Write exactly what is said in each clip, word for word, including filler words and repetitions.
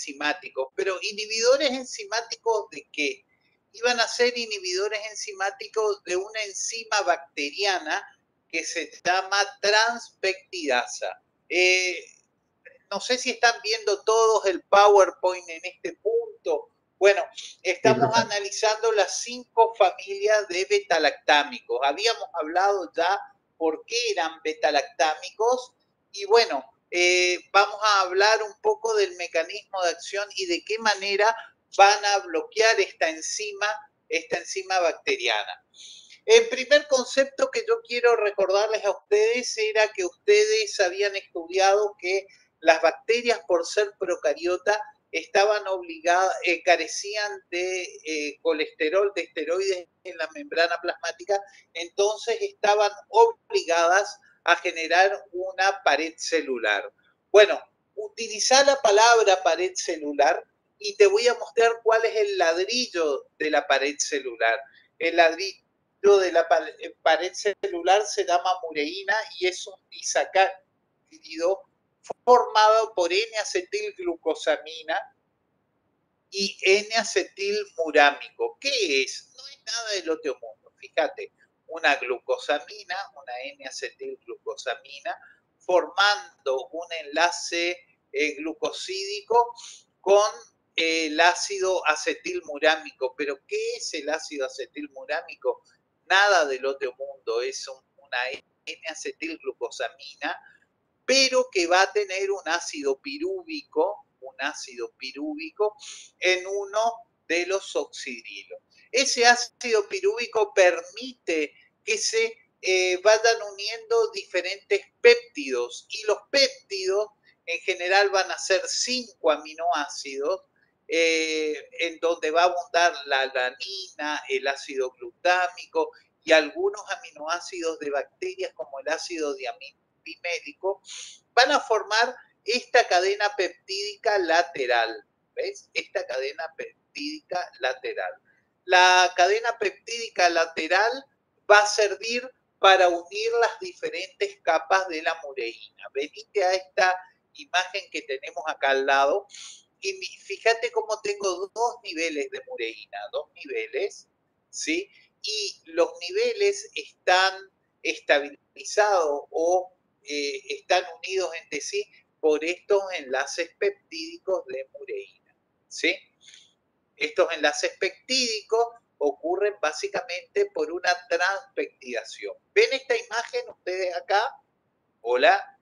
enzimáticos, pero ¿inhibidores enzimáticos de qué? Iban a ser inhibidores enzimáticos de una enzima bacteriana que se llama transpeptidasa. Eh, no sé si están viendo todos el PowerPoint en este punto. Bueno, estamos Sí, analizando las cinco familias de betalactámicos. Habíamos hablado ya por qué eran betalactámicos y bueno, eh, vamos a hablar un poco del mecanismo de acción y de qué manera van a bloquear esta enzima, esta enzima bacteriana. El primer concepto que yo quiero recordarles a ustedes era que ustedes habían estudiado que las bacterias, por ser procariota, estaban obligadas, eh, carecían de eh, colesterol, de esteroides en la membrana plasmática, entonces estaban obligadas a generar una pared celular. Bueno, utiliza la palabra pared celular y te voy a mostrar cuál es el ladrillo de la pared celular. El ladrillo de la pared celular se llama mureína y es un disacárido formado por N-acetilglucosamina y N-acetilmurámico. ¿Qué es? No es nada del otro mundo. Fíjate, una glucosamina, una N-acetilglucosamina, formando un enlace eh, glucosídico con eh, el ácido acetilmurámico. ¿Pero qué es el ácido acetilmurámico? Nada del otro mundo. Es un, una N-acetilglucosamina, pero que va a tener un ácido pirúvico, un ácido pirúvico en uno de los oxidrilos. Ese ácido pirúvico permite que se eh, vayan uniendo diferentes péptidos y los péptidos en general van a ser cinco aminoácidos eh, en donde va a abundar la alanina, el ácido glutámico y algunos aminoácidos de bacterias como el ácido diamínico bimédico, van a formar esta cadena peptídica lateral. ¿Ves? Esta cadena peptídica lateral. La cadena peptídica lateral va a servir para unir las diferentes capas de la mureína. Venite a esta imagen que tenemos acá al lado y fíjate cómo tengo dos niveles de mureína, dos niveles, ¿sí? Y los niveles están estabilizados o eh, están unidos entre sí por estos enlaces peptídicos de mureína, ¿sí? Estos enlaces peptídicos ocurren básicamente por una transpeptidación. ¿Ven esta imagen ustedes acá? Hola,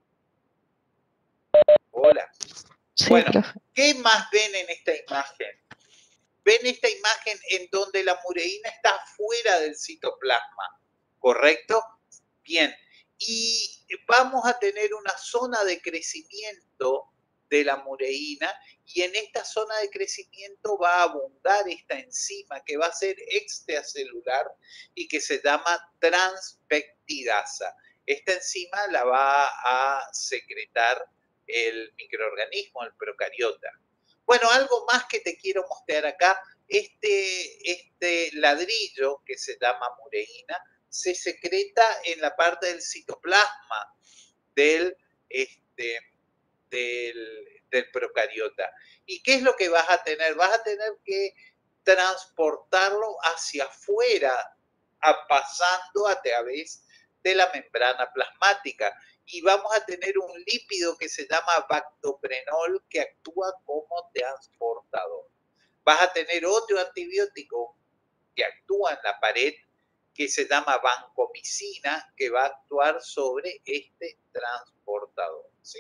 hola. Sí, Bueno, profe. ¿qué más ven en esta imagen? Ven esta imagen en donde la mureína está fuera del citoplasma, ¿correcto? Bien, y vamos a tener una zona de crecimiento de la mureína y en esta zona de crecimiento va a abundar esta enzima que va a ser extracelular y que se llama transpeptidasa. Esta enzima la va a secretar el microorganismo, el procariota. Bueno, algo más que te quiero mostrar acá, este, este ladrillo que se llama mureína se secreta en la parte del citoplasma del, este, del, del procariota. ¿Y qué es lo que vas a tener? Vas a tener que transportarlo hacia afuera, a, pasando a través de la membrana plasmática. Y vamos a tener un lípido que se llama bactoprenol que actúa como transportador. Vas a tener otro antibiótico que actúa en la pared que se llama vancomicina que va a actuar sobre este transportador, ¿sí?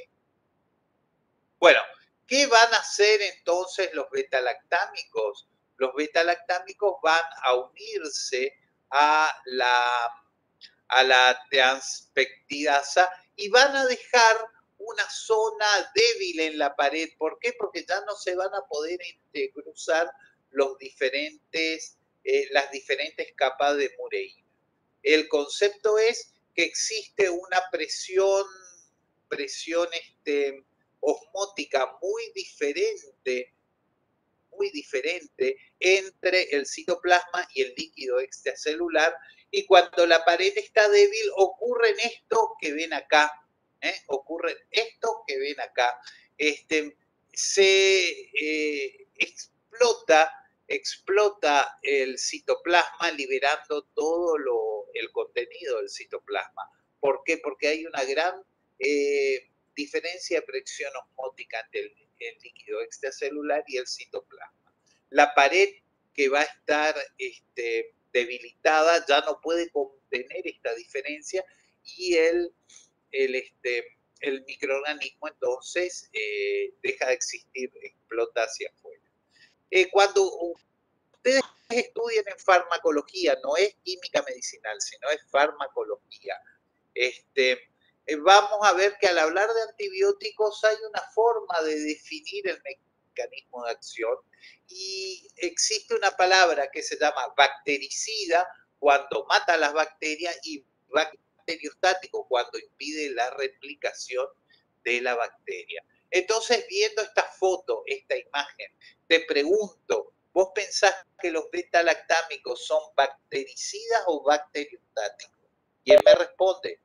Bueno, ¿qué van a hacer entonces los betalactámicos? Los betalactámicos van a unirse a la, a la transpeptidasa y van a dejar una zona débil en la pared. ¿Por qué? Porque ya no se van a poder cruzar los diferentes, eh, las diferentes capas de mureína. El concepto es que existe una presión, presión este, osmótica muy diferente, muy diferente entre el citoplasma y el líquido extracelular, y cuando la pared está débil ocurren esto que ven acá, ¿eh? ocurre esto que ven acá. Este, se eh, explota, explota el citoplasma liberando todo lo, el contenido del citoplasma. ¿Por qué? Porque hay una gran eh, diferencia de presión osmótica entre el, el líquido extracelular y el citoplasma. La pared que va a estar este, debilitada ya no puede contener esta diferencia y el, el, este, el microorganismo entonces eh, deja de existir, explota hacia afuera. Eh, cuando ustedes estudian en farmacología, no es química medicinal, sino es farmacología, este, eh, vamos a ver que al hablar de antibióticos hay una forma de definir el mecanismo de acción y existe una palabra que se llama bactericida cuando mata las bacterias y bacteriostático cuando impide la replicación de la bacteria. Entonces, viendo esta foto, esta imagen, te pregunto, ¿vos pensás que los beta-lactámicos son bactericidas o bacteriostáticos? Y él me responde,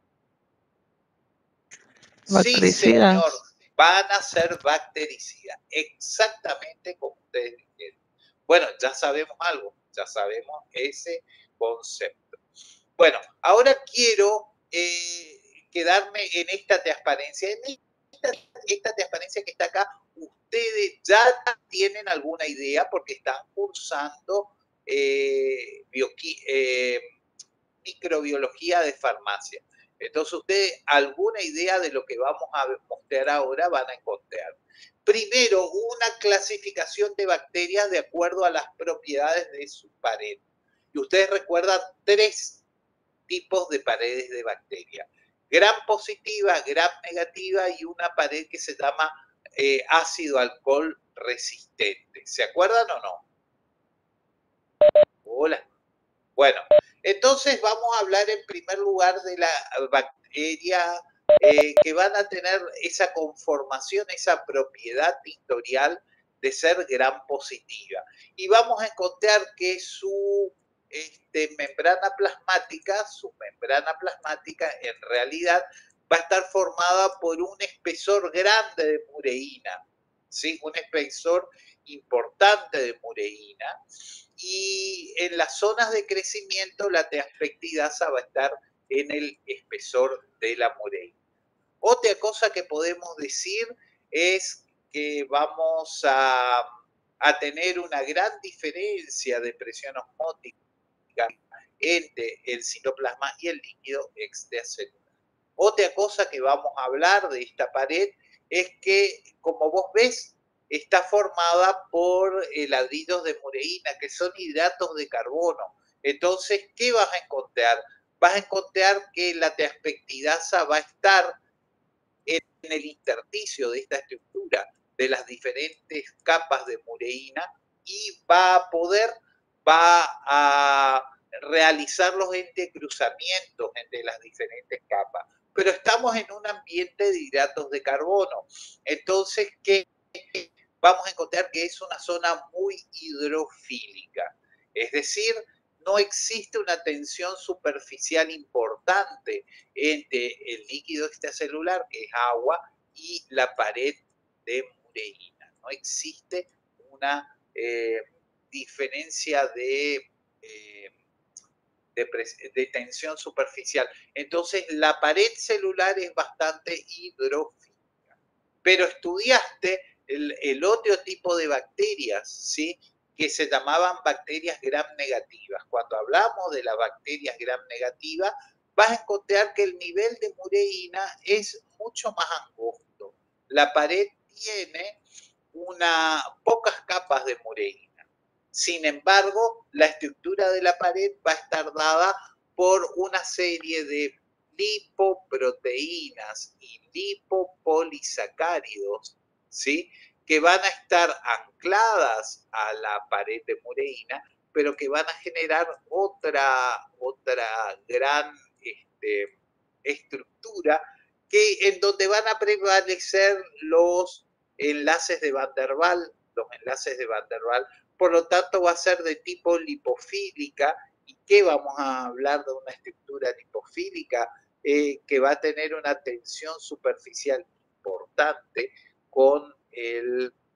sí, señor, van a ser bactericidas, exactamente como ustedes dijeron. Bueno, ya sabemos algo, ya sabemos ese concepto. Bueno, ahora quiero eh, quedarme en esta transparencia. En esta, esta transparencia que está acá, ustedes ya tienen alguna idea porque están cursando eh, eh, microbiología de farmacia. Entonces ustedes alguna idea de lo que vamos a mostrar ahora van a encontrar. Primero, una clasificación de bacterias de acuerdo a las propiedades de su pared. Y ustedes recuerdan tres tipos de paredes de bacterias. Gram positiva, gram negativa y una pared que se llama eh, ácido alcohol resistente. ¿Se acuerdan o no? Hola. Bueno, entonces vamos a hablar en primer lugar de la bacteria eh, que van a tener esa conformación, esa propiedad tintorial de ser gram positiva. Y vamos a encontrar que su este, membrana plasmática, su membrana plasmática en realidad va a estar formada por un espesor grande de mureína, ¿sí? Un espesor importante de mureína. Y en las zonas de crecimiento la transfectidasa va a estar en el espesor de la mureína. Otra cosa que podemos decir es que vamos a, a tener una gran diferencia de presión osmótica entre el citoplasma y el líquido extracelular. Otra cosa que vamos a hablar de esta pared es que, como vos ves, está formada por ladrillos de mureína, que son hidratos de carbono. Entonces, ¿qué vas a encontrar? Vas a encontrar que la transfectidasa va a estar en el intersticio de esta estructura de las diferentes capas de mureína y va a poder, va a realizar los entrecruzamientos entre las diferentes capas. Pero estamos en un ambiente de hidratos de carbono. Entonces, ¿qué vamos a encontrar? Que es una zona muy hidrofílica. Es decir, no existe una tensión superficial importante entre el líquido extracelular, que es agua, y la pared de mureína. No existe una eh, diferencia de, eh, de, de tensión superficial. Entonces, la pared celular es bastante hidrofílica. Pero estudiaste el, el otro tipo de bacterias, ¿sí? Que se llamaban bacterias gram negativas. Cuando hablamos de las bacterias gram negativas, vas a encontrar que el nivel de mureína es mucho más angosto. La pared tiene una, pocas capas de mureína. Sin embargo, la estructura de la pared va a estar dada por una serie de lipoproteínas y lipopolisacáridos, ¿sí? Que van a estar ancladas a la pared de mureína, pero que van a generar otra, otra gran este, estructura que, en donde van a prevalecer los enlaces de Van der Waals, los enlaces de Van der Waals, por lo tanto va a ser de tipo lipofílica. ¿Y qué vamos a hablar de una estructura lipofílica? Eh, que va a tener una tensión superficial importante con el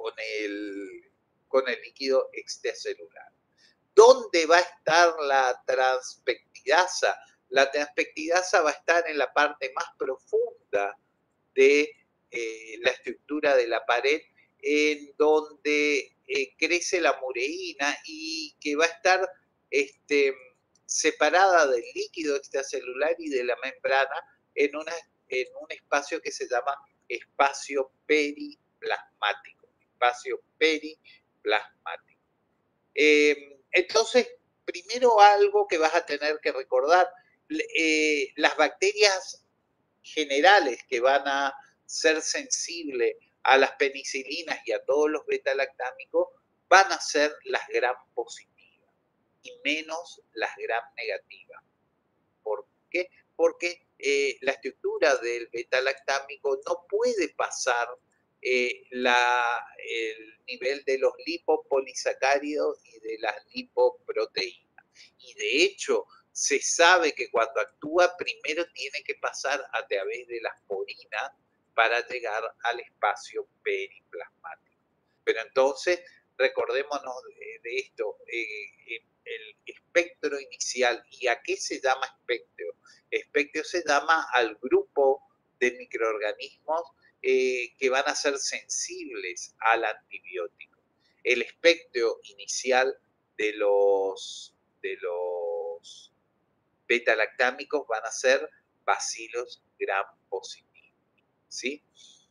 con el, con el líquido extracelular. ¿Dónde va a estar la transpeptidasa? La transpeptidasa va a estar en la parte más profunda de eh, la estructura de la pared, en donde eh, crece la mureína y que va a estar este, separada del líquido extracelular y de la membrana en, una, en un espacio que se llama espacio periplasmático. Espacio periplasmático. Eh, entonces, primero algo que vas a tener que recordar, eh, las bacterias generales que van a ser sensibles a las penicilinas y a todos los beta-lactámicos van a ser las gram positivas y menos las gram negativas. ¿Por qué? Porque eh, la estructura del beta-lactámico no puede pasar eh, la, el nivel de los lipopolisacáridos y de las lipoproteínas. Y de hecho, se sabe que cuando actúa primero tiene que pasar a través de las porinas para llegar al espacio periplasmático. Pero entonces, recordémonos de, de esto, eh, el espectro inicial. ¿Y a qué se llama espectro? Espectro se llama al grupo de microorganismos eh, que van a ser sensibles al antibiótico. El espectro inicial de los, de los beta-lactámicos van a ser bacilos gram positivos, ¿sí?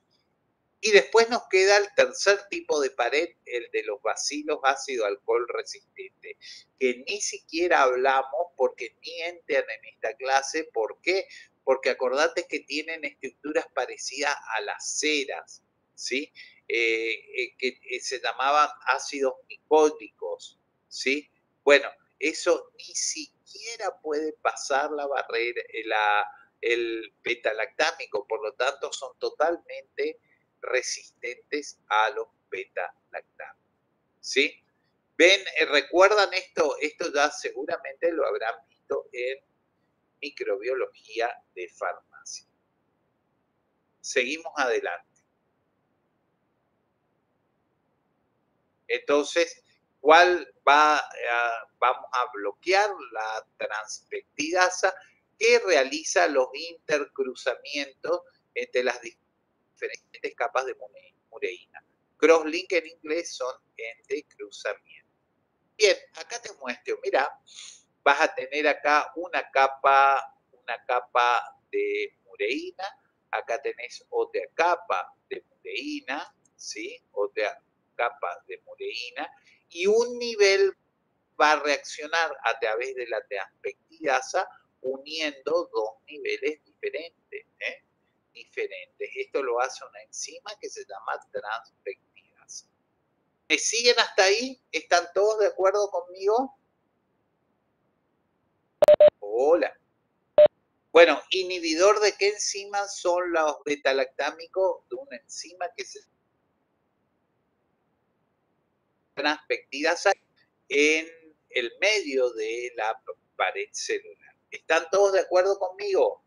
Y después nos queda el tercer tipo de pared, el de los bacilos ácido alcohol resistente, que ni siquiera hablamos porque ni entran en esta clase. ¿Por qué? Porque acordate que tienen estructuras parecidas a las ceras, ¿sí? Eh, eh, que eh, se llamaban ácidos micóticos, ¿sí? Bueno, eso ni siquiera puede pasar la barrera, la, el beta-lactámico, por lo tanto son totalmente resistentes a los beta-lactámicos, ¿sí? ¿Ven? ¿Recuerdan esto? Esto ya seguramente lo habrán visto en microbiología de farmacia. Seguimos adelante. Entonces, ¿cuál va a, vamos a bloquear? La transpeptidasa, que realiza los intercruzamientos entre las diferentes capas de mureína. Crosslink en inglés son entrecruzamientos. Bien, acá te muestro, mira, vas a tener acá una capa, una capa de mureína, acá tenés otra capa de mureína, ¿sí? Otra capa de mureína, y un nivel va a reaccionar a través de la transpeptidasa uniendo dos niveles diferentes, ¿eh? diferentes. Esto lo hace una enzima que se llama transpeptidasa. ¿Me siguen hasta ahí? ¿Están todos de acuerdo conmigo? Hola. Bueno, ¿inhibidor de qué enzima son los beta-lactámicos? De una enzima que se transpeptidasa en el medio de la pared celular. ¿Están todos de acuerdo conmigo?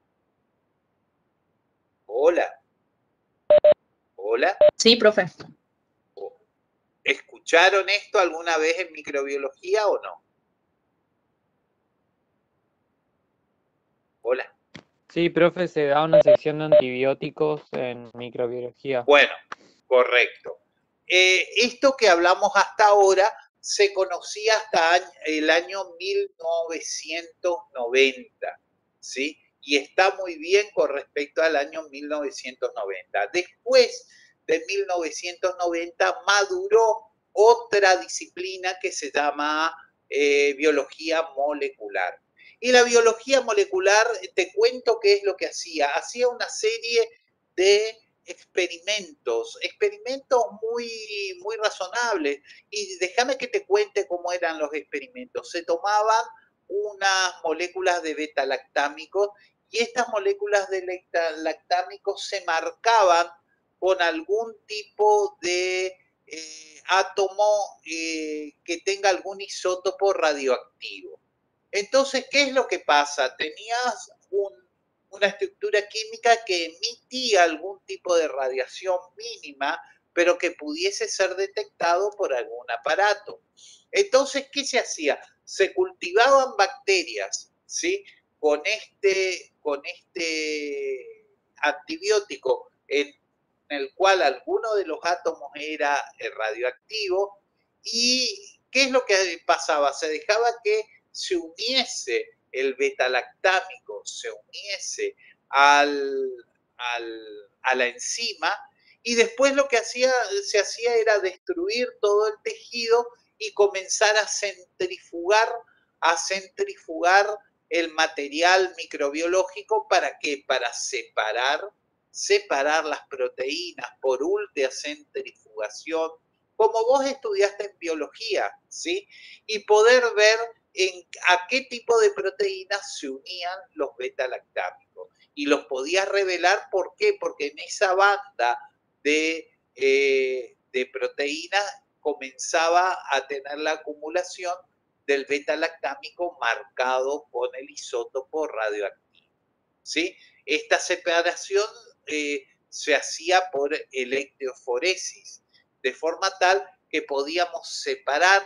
Hola. Hola. Sí, profe. ¿Escucharon esto alguna vez en microbiología o no? Hola. Sí, profe, se da una sección de antibióticos en microbiología. Bueno, correcto. Eh, esto que hablamos hasta ahora se conocía hasta el año mil novecientos noventa, ¿sí? Y está muy bien con respecto al año mil novecientos noventa. Después de mil novecientos noventa maduró otra disciplina que se llama eh, biología molecular. Y la biología molecular, te cuento qué es lo que hacía. Hacía una serie de experimentos, experimentos muy, muy razonables. Y déjame que te cuente cómo eran los experimentos. Se tomaban unas moléculas de beta-lactámicos y estas moléculas de beta-lactámicos se marcaban con algún tipo de eh, átomo eh, que tenga algún isótopo radioactivo. Entonces, ¿qué es lo que pasa? Tenías un, una estructura química que emitía algún tipo de radiación mínima pero que pudiese ser detectado por algún aparato. Entonces, ¿qué se hacía? Se cultivaban bacterias, ¿sí? Con este, con este antibiótico en el cual alguno de los átomos era radioactivo. ¿Y qué es lo que pasaba? Se dejaba que se uniese el beta-lactámico, se uniese al, al, a la enzima, y después lo que hacía, se hacía era destruir todo el tejido y comenzar a centrifugar, a centrifugar el material microbiológico. ¿Para qué? Para separar, separar las proteínas por ultracentrifugación, como vos estudiaste en biología, ¿sí? Y poder ver en a qué tipo de proteínas se unían los beta-lactámicos. Y los podías revelar, ¿por qué? Porque en esa banda de, eh, de proteínas comenzaba a tener la acumulación del beta-lactámico marcado con el isótopo radioactivo, ¿sí? Esta separación eh, se hacía por electroforesis, de forma tal que podíamos separar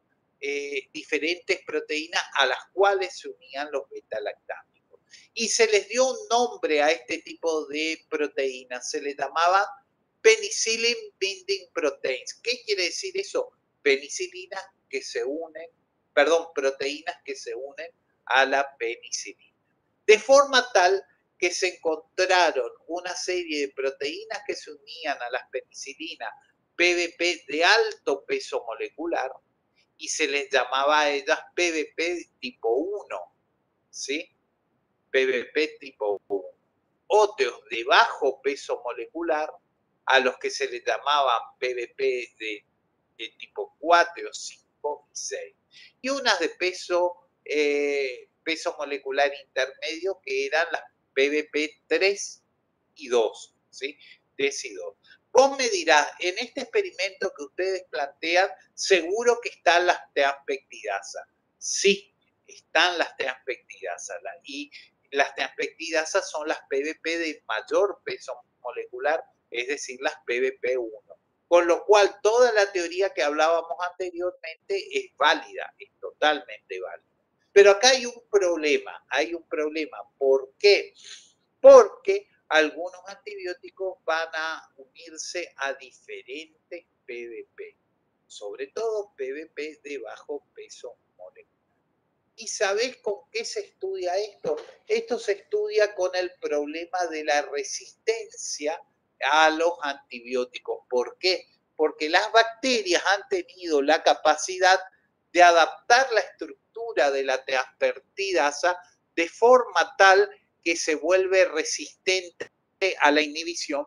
eh, diferentes proteínas a las cuales se unían los beta-lactámicos. Y se les dio un nombre a este tipo de proteínas, se les llamaba penicillin binding proteins. ¿Qué quiere decir eso? Penicilinas que se unen, perdón, proteínas que se unen a la penicilina. De forma tal que se encontraron una serie de proteínas que se unían a las penicilinas P V P de alto peso molecular, y se les llamaba a ellas P V P tipo uno, ¿sí? P V P tipo uno. Otros de bajo peso molecular, a los que se les llamaban P V P de, de tipo cuatro, cinco y seis. Y unas de peso, eh, peso molecular intermedio, que eran las P V P tres y dos, ¿sí? tres y dos. Vos me dirás, en este experimento que ustedes plantean, seguro que están las transpeptidasas. Sí, están las transpeptidasas. Y las transpeptidasas son las P V P de mayor peso molecular, es decir, las P V P uno. Con lo cual, toda la teoría que hablábamos anteriormente es válida, es totalmente válida. Pero acá hay un problema, hay un problema. ¿Por qué? Porque algunos antibióticos van a unirse a diferentes P V P, sobre todo P V P de bajo peso molecular. ¿Y sabés con qué se estudia esto? Esto se estudia con el problema de la resistencia a los antibióticos. ¿Por qué? Porque las bacterias han tenido la capacidad de adaptar la estructura de la transpertidasa de forma tal que se vuelve resistente a la inhibición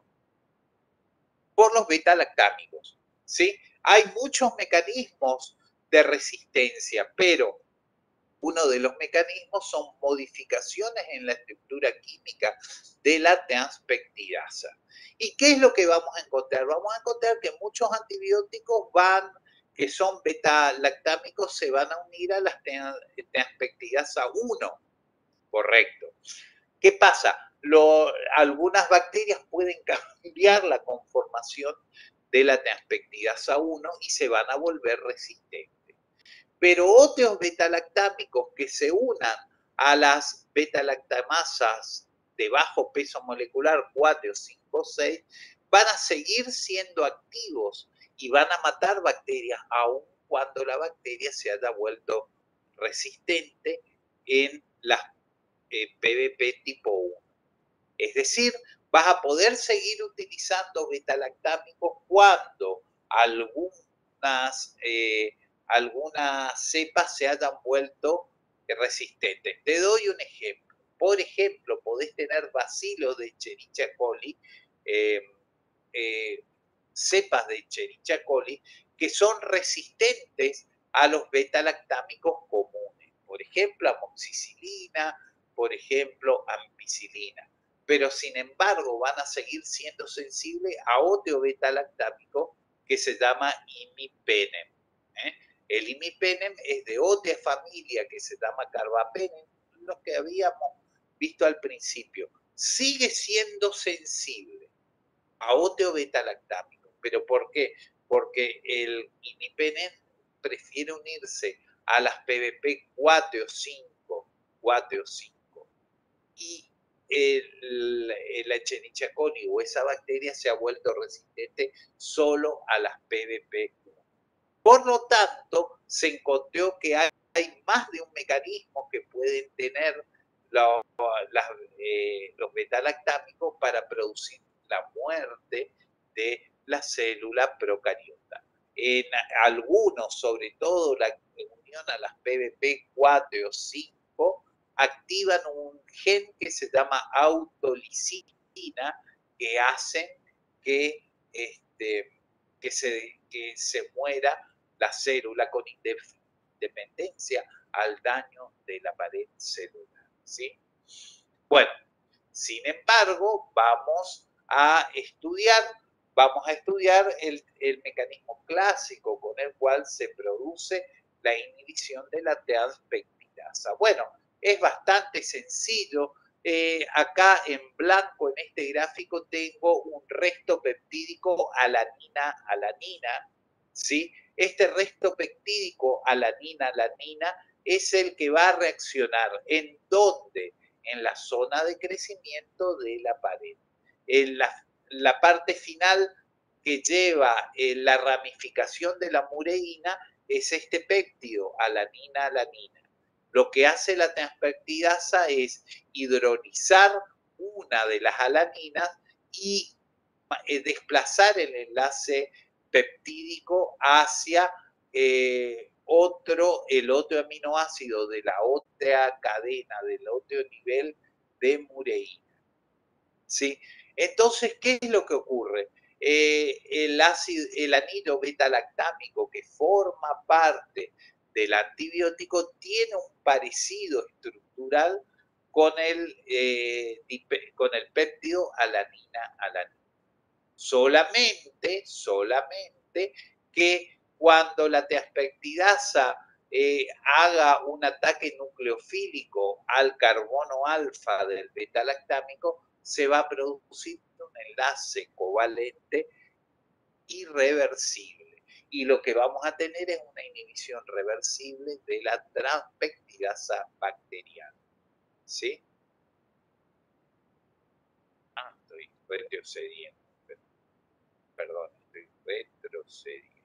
por los beta-lactámicos, ¿sí? Hay muchos mecanismos de resistencia, pero uno de los mecanismos son modificaciones en la estructura química de la transpeptidasa. ¿Y qué es lo que vamos a encontrar? Vamos a encontrar que muchos antibióticos van, que son beta-lactámicos, se van a unir a las transpeptidasa uno, correcto. ¿Qué pasa? Lo, algunas bacterias pueden cambiar la conformación de la transpeptidasa uno y se van a volver resistentes. Pero otros beta-lactámicos que se unan a las beta-lactamasas de bajo peso molecular cuatro, cinco, seis, van a seguir siendo activos y van a matar bacterias aun cuando la bacteria se haya vuelto resistente en las eh, P V P tipo uno. Es decir, vas a poder seguir utilizando beta-lactámicos cuando algunas, eh, algunas cepas se hayan vuelto resistentes. Te doy un ejemplo. Por ejemplo, podés tener bacilos de Escherichia coli, eh, eh, cepas de Escherichia coli, que son resistentes a los beta-lactámicos comunes. Por ejemplo, amoxicilina, por ejemplo, ampicilina. Pero sin embargo van a seguir siendo sensibles a otro beta-lactámico que se llama imipenem. ¿eh? El imipenem es de otra familia que se llama carbapenem, los que habíamos visto al principio. Sigue siendo sensible a otro beta-lactámico, ¿Pero por qué? Porque el imipenem prefiere unirse a las P V P cuatro o cinco, cuatro o cinco, y el, el Escherichia coli o esa bacteria se ha vuelto resistente solo a las P V P uno. Por lo tanto, se encontró que hay, hay más de un mecanismo que pueden tener los, las, eh, los betalactámicos para producir la muerte de la célula procariota. En algunos, sobre todo la unión a las P V P cuatro o cinco, activan un gen que se llama autolisina, que hace que, este, que, se, que se muera la célula con independencia al daño de la pared celular, ¿sí? Bueno, sin embargo, vamos a estudiar, vamos a estudiar el, el mecanismo clásico con el cual se produce la inhibición de la transpeptidasa. Bueno, es bastante sencillo. Eh, acá en blanco en este gráfico tengo un resto peptídico alanina-alanina, ¿sí? Este resto peptídico alanina-alanina es el que va a reaccionar. ¿En dónde? En la zona de crecimiento de la pared. En la, la parte final que lleva eh, la ramificación de la mureína es este péptido, alanina-alanina. Lo que hace la transpeptidasa es hidrolizar una de las alaninas y eh, desplazar el enlace peptídico hacia eh, otro, el otro aminoácido de la otra cadena, del otro nivel de mureína. ¿Sí? Entonces, ¿qué es lo que ocurre? Eh, el, ácido, el anhidro beta-lactámico que forma parte del antibiótico tiene un parecido estructural con el, eh, con el péptido alanina-alanina. Solamente, solamente que cuando la transpeptidasa eh, haga un ataque nucleofílico al carbono alfa del beta-lactámico, se va a producir un enlace covalente irreversible. Y lo que vamos a tener es una inhibición reversible de la transpeptidasa bacteriana. ¿Sí? Ah, estoy retrocediendo. Perdón, estoy retrocediendo.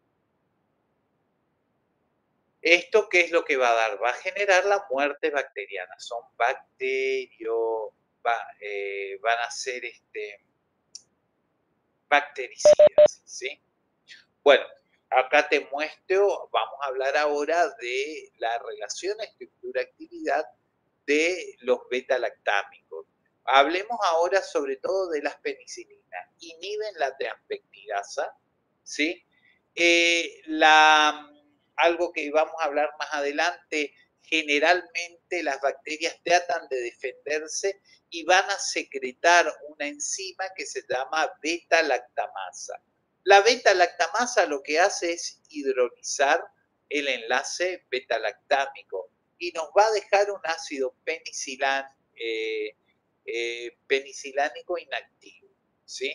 ¿Esto qué es lo que va a dar? Va a generar la muerte bacteriana. Son bacterios, va, eh, van a ser este, bactericidas, ¿sí? Bueno, acá te muestro, vamos a hablar ahora de la relación estructura-actividad de los beta-lactámicos. Hablemos ahora sobre todo de las penicilinas. Inhiben la transpeptidasa, ¿sí? Eh, la, algo que vamos a hablar más adelante, generalmente las bacterias tratan de defenderse y van a secretar una enzima que se llama beta-lactamasa. La beta-lactamasa lo que hace es hidrolizar el enlace beta-lactámico y nos va a dejar un ácido penicilan, eh, eh, penicilánico inactivo, ¿sí?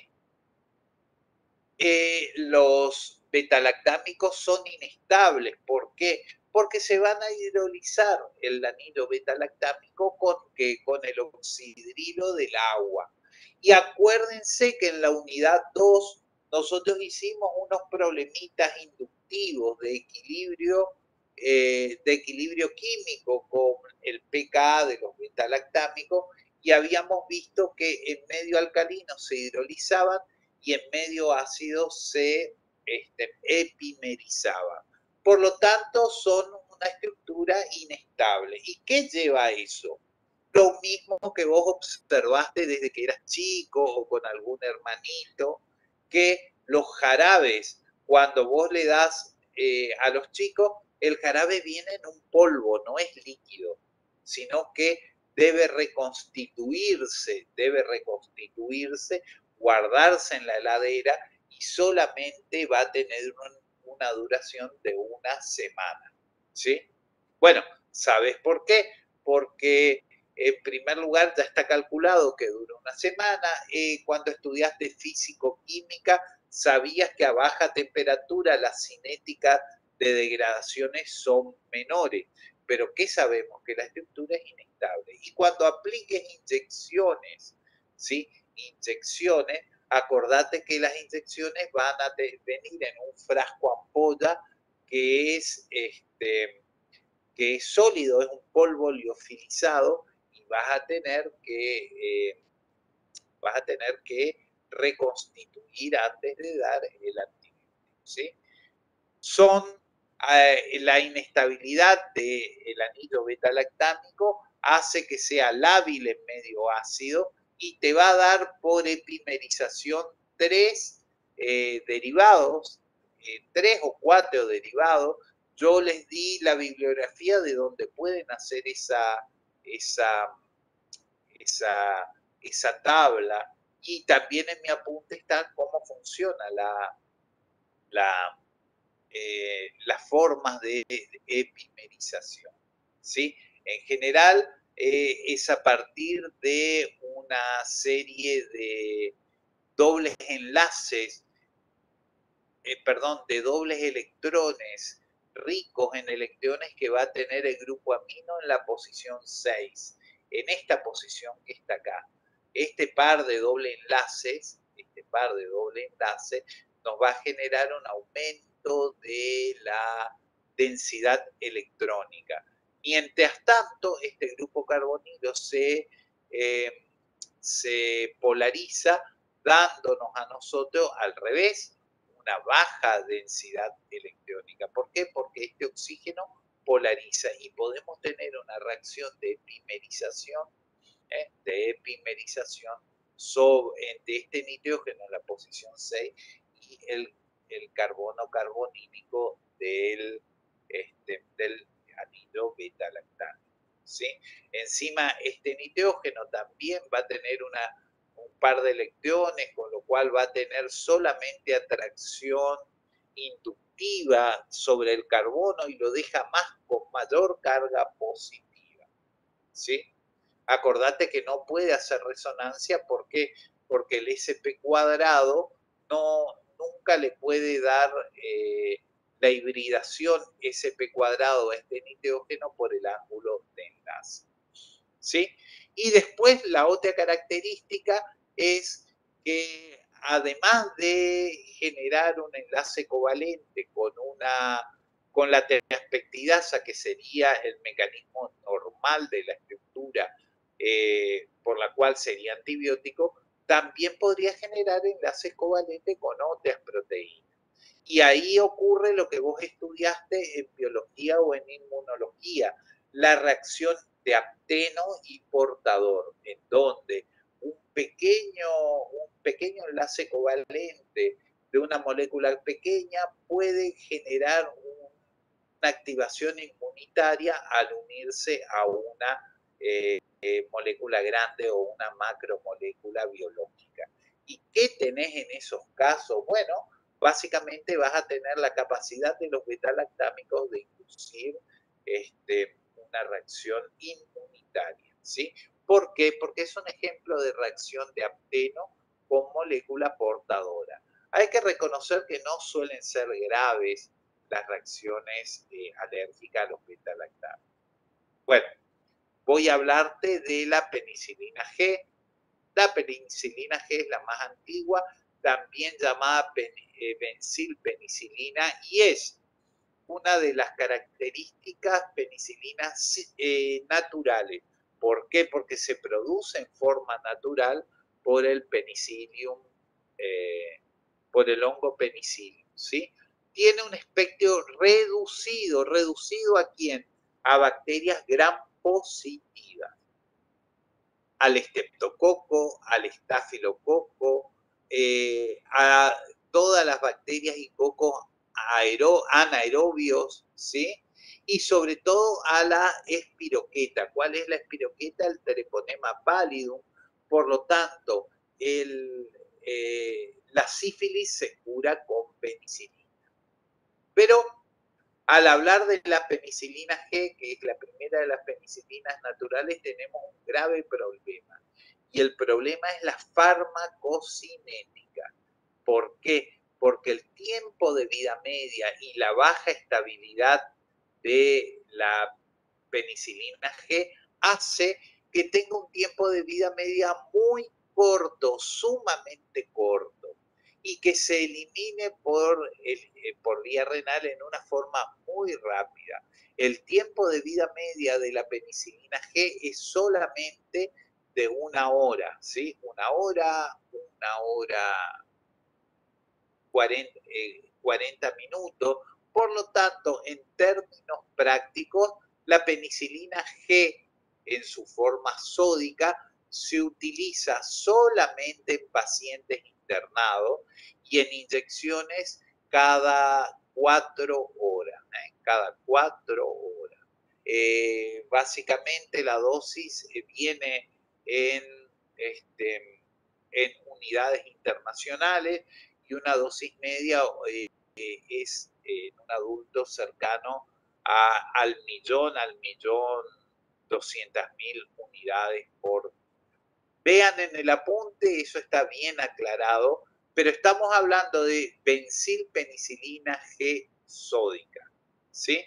Eh, los betalactámicos son inestables. ¿Por qué? Porque se van a hidrolizar el anhidro betalactámico con, que, con el oxidrilo del agua. Y acuérdense que en la unidad dos nosotros hicimos unos problemitas inductivos de equilibrio, eh, de equilibrio químico con el pKa de los betalactámicos y habíamos visto que en medio alcalino se hidrolizaban y en medio ácido se este, epimerizaba. Por lo tanto, son una estructura inestable. ¿Y qué lleva a eso? Lo mismo que vos observaste desde que eras chico o con algún hermanito, que los jarabes, cuando vos le das eh, a los chicos, el jarabe viene en un polvo, no es líquido, sino que debe reconstituirse, debe reconstituirse, guardarse en la heladera y solamente va a tener un, una duración de una semana, ¿sí? Bueno, ¿sabes por qué? Porque en primer lugar ya está calculado que dura una semana. Eh, cuando estudiaste físico-química sabías que a baja temperatura las cinéticas de degradaciones son menores. Pero ¿qué sabemos? Que la estructura es inestable. Y cuando apliques inyecciones, ¿sí? Inyecciones, acordate que las inyecciones van a venir en un frasco ampolla que es, este, que es sólido, es un polvo liofilizado, y vas a tener que, eh, vas a tener que reconstituir antes de dar el antibiótico, ¿sí? Son eh, la inestabilidad del anhidro beta-lactámico hace que sea lábil en medio ácido y te va a dar por epimerización tres eh, derivados, eh, tres o cuatro derivados. Yo les di la bibliografía de donde pueden hacer esa, esa, esa, esa tabla, y también en mi apunte está cómo funciona la, la eh, las formas de, de epimerización, ¿sí? En general, eh, es a partir de una serie de dobles enlaces, eh, perdón, de dobles electrones ricos en electrones que va a tener el grupo amino en la posición seis, en esta posición que está acá. Este par de doble enlaces, este par de doble enlaces nos va a generar un aumento de la densidad electrónica. Mientras tanto, este grupo carbonilo se, eh, se polariza, dándonos a nosotros al revés una baja densidad electrónica. ¿Por qué? Porque este oxígeno polariza y podemos tener una reacción de epimerización, ¿eh? de epimerización sobre, de este nitrógeno en la posición seis y el, el carbono carbonílico del, este, del anhidro beta-lactámico, ¿sí? Encima, este nitrógeno también va a tener una, un par de electrones, con lo cual va a tener solamente atracción inductiva sobre el carbono y lo deja más con mayor carga positiva, ¿sí? Acordate que no puede hacer resonancia, ¿por qué? Porque el S P cuadrado no, nunca le puede dar eh, la hibridación S P cuadrado a este nitrógeno por el ángulo de enlace, ¿sí? Y después la otra característica es que además de generar un enlace covalente con una con la tetraspectidasa, que sería el mecanismo normal de la estructura eh, por la cual sería antibiótico, también podría generar enlaces covalentes con otras proteínas. Y ahí ocurre lo que vos estudiaste en biología o en inmunología, la reacción de apteno y portador, en donde un pequeño, un pequeño enlace covalente de una molécula pequeña puede generar un, una activación inmunitaria al unirse a una eh, eh, molécula grande o una macromolécula biológica. ¿Y qué tenés en esos casos? Bueno, básicamente vas a tener la capacidad de los beta-lactámicos de inducir este, una reacción inmunitaria, ¿sí? ¿Por qué? Porque es un ejemplo de reacción de apteno con molécula portadora. Hay que reconocer que no suelen ser graves las reacciones eh, alérgicas a los beta-lactámicos. Bueno, voy a hablarte de la penicilina G. La penicilina G es la más antigua, también llamada benzilpenicilina, y es una de las características penicilinas eh, naturales. ¿Por qué? Porque se produce en forma natural por el penicillium, eh, por el hongo penicillium, ¿sí? Tiene un espectro reducido, ¿reducido a quién? A bacterias gram positivas, al estreptococo, al estafilococo, eh, a todas las bacterias y cocos aero, anaerobios, ¿sí? Y sobre todo a la espiroqueta. ¿Cuál es la espiroqueta? El Treponema pallidum. Por lo tanto, el, eh, la sífilis se cura con penicilina. Pero al hablar de la penicilina G, que es la primera de las penicilinas naturales, tenemos un grave problema. Y el problema es la farmacocinética. ¿Por qué? porque el tiempo de vida media y la baja estabilidad de la penicilina G hace que tenga un tiempo de vida media muy corto, sumamente corto, y que se elimine por, el, por vía renal en una forma muy rápida. El tiempo de vida media de la penicilina G es solamente de una hora, ¿sí? Una hora, una hora, cuarenta, eh, cuarenta minutos. Por lo tanto, en términos prácticos, la penicilina G en su forma sódica se utiliza solamente en pacientes internados y en inyecciones cada cuatro horas, ¿eh? Cada cuatro horas. Eh, básicamente la dosis viene en, este, en unidades internacionales y una dosis media eh, es en un adulto cercano a, al millón, al millón doscientas mil unidades por. Vean en el apunte, eso está bien aclarado, pero estamos hablando de benzilpenicilina G sódica, ¿sí?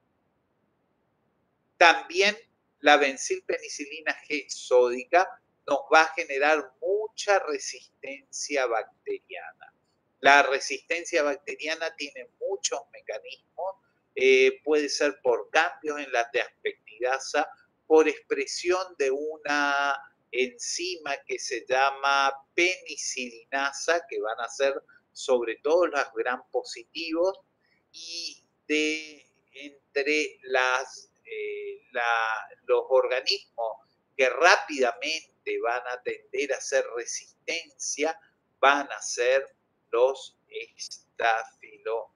También la benzilpenicilina G sódica nos va a generar mucha resistencia bacteriana. La resistencia bacteriana tiene muchos mecanismos, eh, puede ser por cambios en la teaspectidasa, por expresión de una enzima que se llama penicilinasa, que van a ser sobre todo los gram positivos, y de entre las, eh, la, los organismos que rápidamente van a tender a hacer resistencia, van a ser los estafilococos,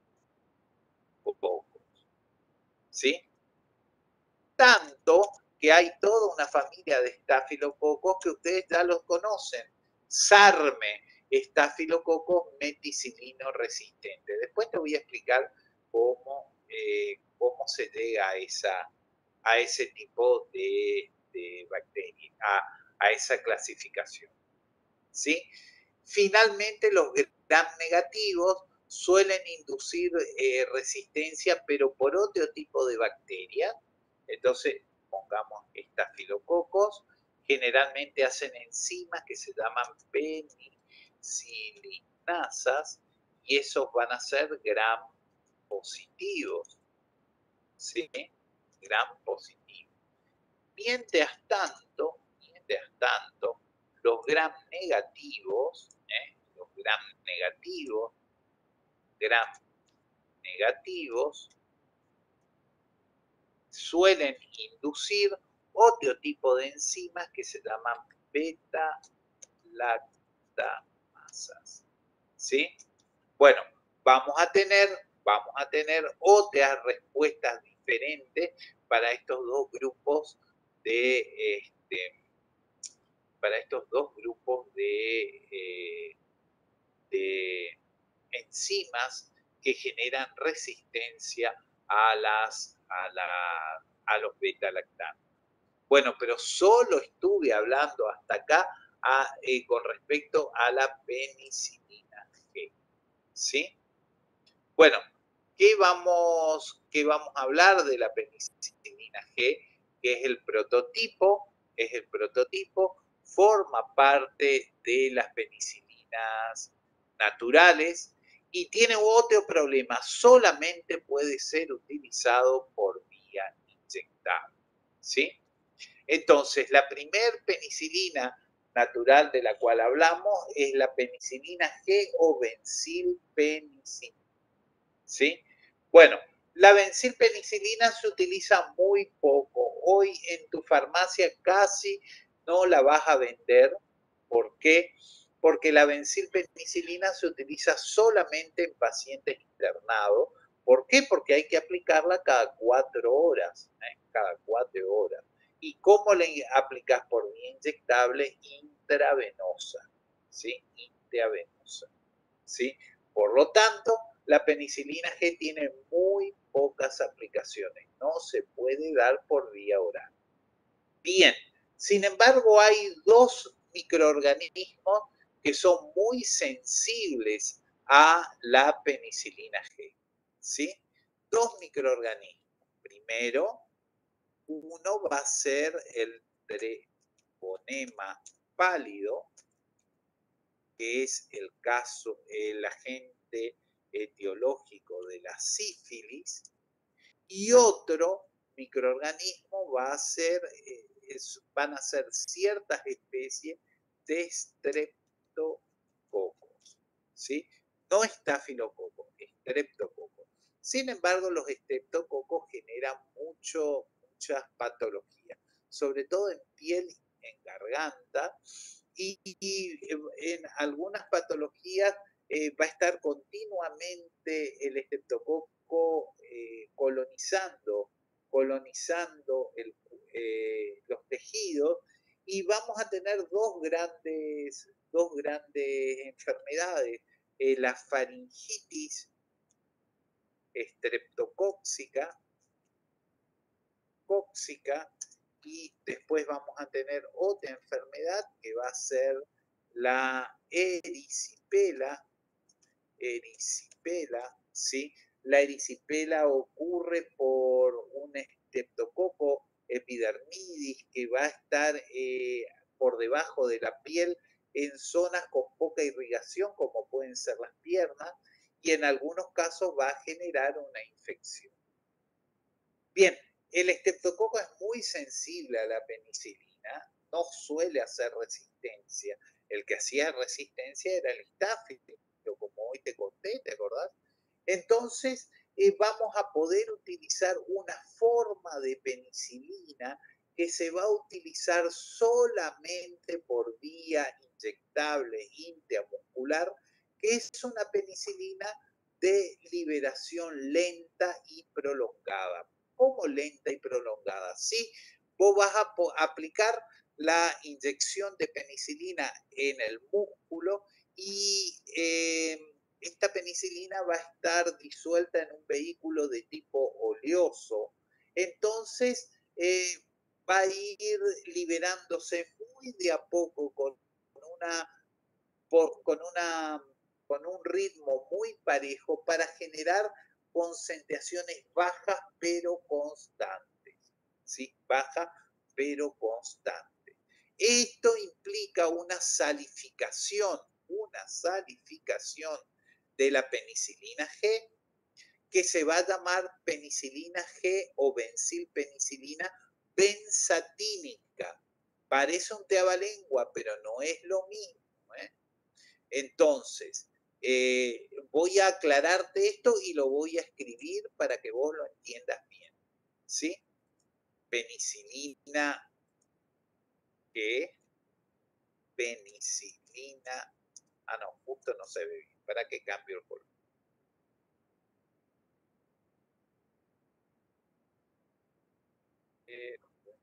¿sí? Tanto que hay toda una familia de estafilococos que ustedes ya los conocen. Sarme, estafilococos meticilino resistente. Después te voy a explicar cómo, eh, cómo se llega a, esa, a ese tipo de, de bacterias, a, a esa clasificación, ¿sí? Finalmente, los gram negativos suelen inducir eh, resistencia, pero por otro tipo de bacterias. Entonces, pongamos estafilococos, generalmente hacen enzimas que se llaman penicilinasas y esos van a ser gram positivos, ¿sí? Gram positivos. Mientras tanto, mientras tanto, los gram negativos, ¿eh? los gram negativos, gram negativos, suelen inducir otro tipo de enzimas que se llaman beta-lactamasas, ¿sí? Bueno, vamos a tener, vamos a tener otras respuestas diferentes para estos dos grupos de, este, para estos dos grupos de, eh, de enzimas que generan resistencia a, las, a, la, a los beta-lactanos. Bueno, pero solo estuve hablando hasta acá a, eh, con respecto a la penicilina G, ¿sí? Bueno, ¿qué vamos, ¿qué vamos a hablar de la penicilina G? Que es el prototipo, es el prototipo, forma parte de las penicilinas naturales y tiene otro problema, solamente puede ser utilizado por vía inyectable, ¿sí? Entonces, la primer penicilina natural de la cual hablamos es la penicilina G o benzilpenicilina, ¿sí? Bueno, la benzilpenicilina se utiliza muy poco. Hoy en tu farmacia casi no la vas a vender. ¿Por qué? Porque la benzilpenicilina se utiliza solamente en pacientes internados. ¿Por qué? Porque hay que aplicarla cada cuatro horas, ¿eh? Cada cuatro horas. ¿Y cómo le aplicas por vía inyectable? Intravenosa, ¿sí? Intravenosa, ¿sí? Por lo tanto, la penicilina G tiene muy pocas aplicaciones, no se puede dar por vía oral. Bien, sin embargo, hay dos microorganismos que son muy sensibles a la penicilina G. ¿Sí? Dos microorganismos. Primero, uno va a ser el treponema pálido, que es el caso, el agente etiológico de la sífilis, y otro microorganismo va a ser, eh, es, van a ser ciertas especies de streptococos, ¿sí? No estafilococos, streptococos. Sin embargo, los streptococos generan mucho, muchas patologías, sobre todo en piel, en garganta, y, y en algunas patologías eh, va a estar continuamente el estreptococo eh, colonizando, colonizando el, eh, los tejidos, y vamos a tener dos grandes, dos grandes enfermedades, eh, la faringitis estreptocóxica, cóxica, y después vamos a tener otra enfermedad que va a ser la erisipela, erisipela, ¿sí? La erisipela ocurre por un estreptococo epidermidis que va a estar eh, por debajo de la piel en zonas con poca irrigación, como pueden ser las piernas, y en algunos casos va a generar una infección. Bien, el estreptococo es muy sensible a la penicilina, no suele hacer resistencia. El que hacía resistencia era el estáfilo, como hoy te conté, ¿te acordás? Entonces, eh, vamos a poder utilizar una forma de penicilina que se va a utilizar solamente por vía inyectable intramuscular, que es una penicilina de liberación lenta y prolongada. ¿Cómo lenta y prolongada? Sí, vos vas a aplicar la inyección de penicilina en el músculo y eh, esta penicilina va a estar disuelta en un vehículo de tipo oleoso. Entonces, eh, va a ir liberándose muy de a poco con una, por, con una con un ritmo muy parejo para generar concentraciones bajas pero constantes, ¿sí? Baja pero constante. Esto implica una salificación, una salificación de la penicilina G, que se va a llamar penicilina G o benzilpenicilina benzatínica. Parece un teabalengua, pero no es lo mismo, ¿eh? Entonces, eh, voy a aclararte esto y lo voy a escribir para que vos lo entiendas bien, ¿sí? Penicilina G, penicilina, ah no, justo no se ve bien, ¿para qué cambio el color? Eh,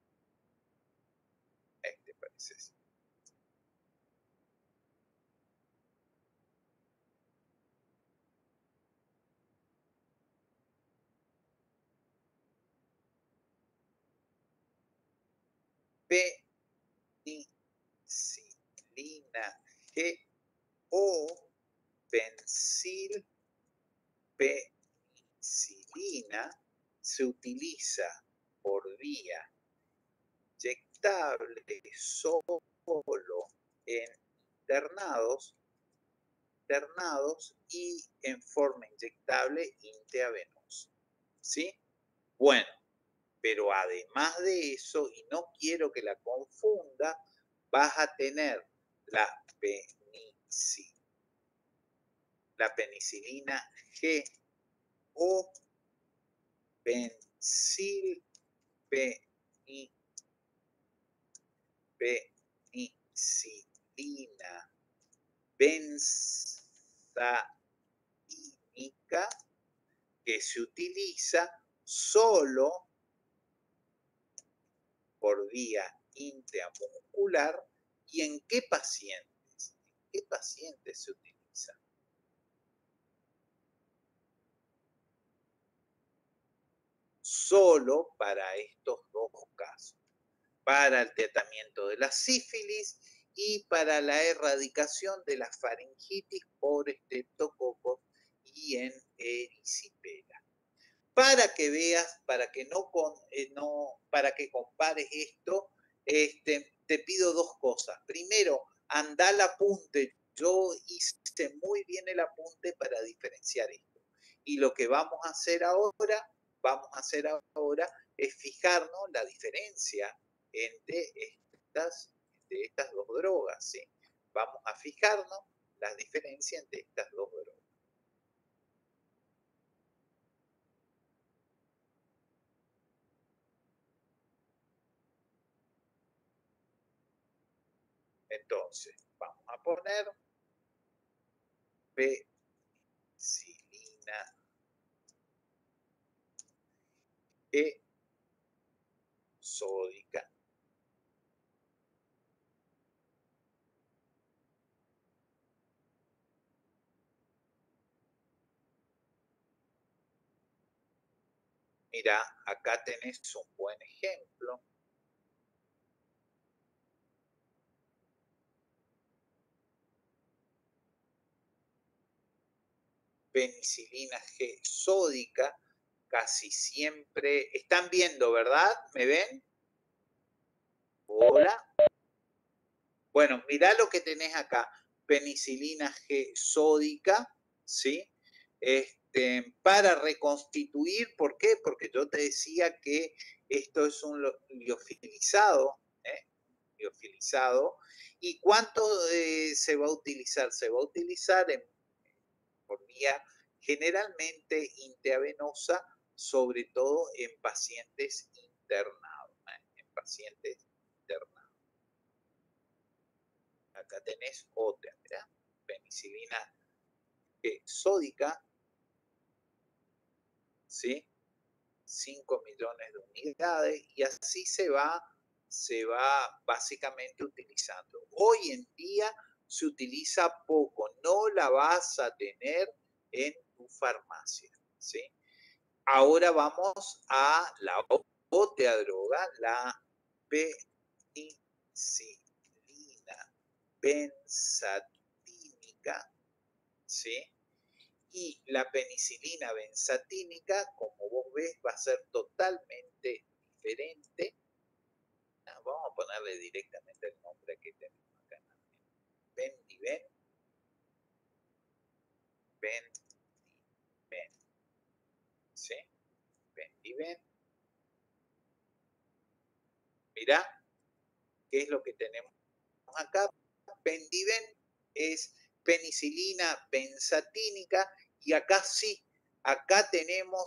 este parece así. Penicilina G o benzilpenicilina se utiliza por vía inyectable solo en internados, internados y en forma inyectable intravenosa, ¿sí? Bueno, pero además de eso, y no quiero que la confunda, vas a tener la penicilina, la penicilina G o benzilpenicilina benzatínica, que se utiliza solo por vía intramuscular. ¿Y en qué pacientes? ¿En qué pacientes se utiliza? Solo para estos dos casos, para el tratamiento de la sífilis y para la erradicación de la faringitis por estreptococos y en erisipela. Para que veas, para que no, con, eh, no para que compares esto, este, te pido dos cosas. Primero, anda al apunte. Yo hice muy bien el apunte para diferenciar esto. Y lo que vamos a hacer ahora, vamos a hacer ahora, es fijarnos la diferencia entre estas, entre estas dos drogas, ¿sí? Vamos a fijarnos la diferencia entre estas dos drogas. Entonces, vamos a poner penicilina G sódica. Mira, acá tenés un buen ejemplo. Penicilina G sódica, casi siempre. ¿Están viendo, verdad? ¿Me ven? Hola. Bueno, mirá lo que tenés acá. Penicilina G sódica, ¿sí? Este, para reconstituir, ¿por qué? Porque yo te decía que esto es un liofilizado, ¿eh? liofilizado. ¿Y cuánto eh, se va a utilizar? Se va a utilizar en, por vía generalmente intravenosa, sobre todo en pacientes internados, ¿eh? en pacientes internados. Acá tenés otra, ¿verdad? Penicilina G sódica, ¿sí? cinco millones de unidades y así se va, se va básicamente utilizando. Hoy en día se utiliza poco, no la vas a tener en tu farmacia, ¿sí? Ahora vamos a la otra droga, la penicilina benzatínica, ¿sí? Y la penicilina benzatínica, como vos ves, va a ser totalmente diferente. Vamos a ponerle directamente el nombre que tenemos acá. Bendiven. Bendiven. ¿Sí? Bendiven. Mirá qué es lo que tenemos acá. Bendiven es penicilina benzatínica y acá sí, acá tenemos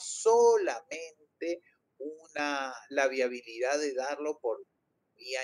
solamente una, la viabilidad de darlo por vía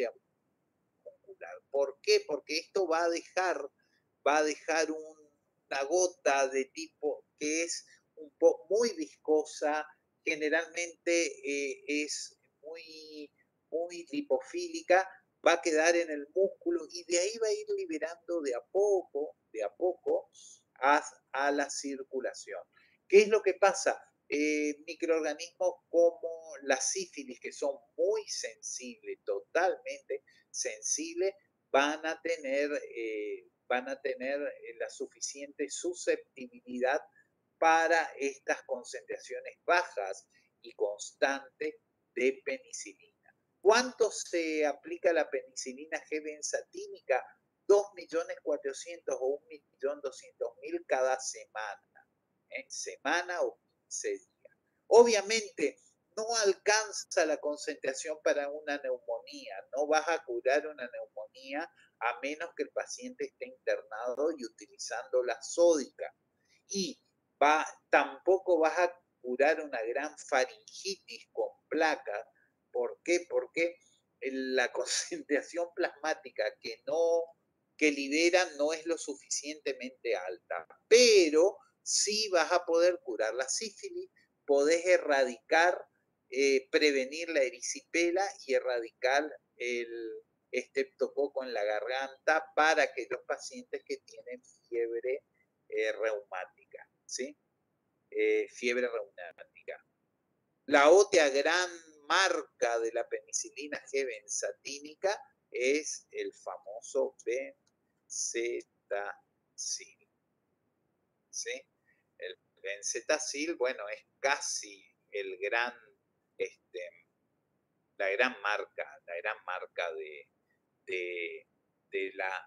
intramuscular. ¿Por qué? Porque esto va a dejar, va a dejar un, una gota de tipo que es un poco muy viscosa, generalmente eh, es muy, muy lipofílica, va a quedar en el músculo y de ahí va a ir liberando de a poco, de a poco, a, a la circulación. ¿Qué es lo que pasa? Eh, microorganismos como la sífilis, que son muy sensibles, totalmente sensibles, van a tener, eh, van a tener la suficiente susceptibilidad para estas concentraciones bajas y constantes de penicilina. ¿Cuánto se aplica la penicilina G benzatínica? dos millones cuatrocientos mil o un millón doscientos mil cada semana, ¿eh? semana o quince días. Obviamente no alcanza la concentración para una neumonía, no vas a curar una neumonía a menos que el paciente esté internado y utilizando la sódica. Y va, tampoco vas a curar una gran faringitis con placas. ¿Por qué? Porque la concentración plasmática que no que liberan no es lo suficientemente alta, pero sí vas a poder curar la sífilis, podés erradicar, eh, prevenir la erisipela y erradicar el estreptococo en la garganta para aquellos pacientes que tienen fiebre eh, reumática, ¿sí? Eh, fiebre reumática. La otra gran marca de la penicilina G benzatínica es el famoso benzetacil. ¿Sí? El benzetacil, bueno, es casi el gran, este, la gran marca, la gran marca de, de, de la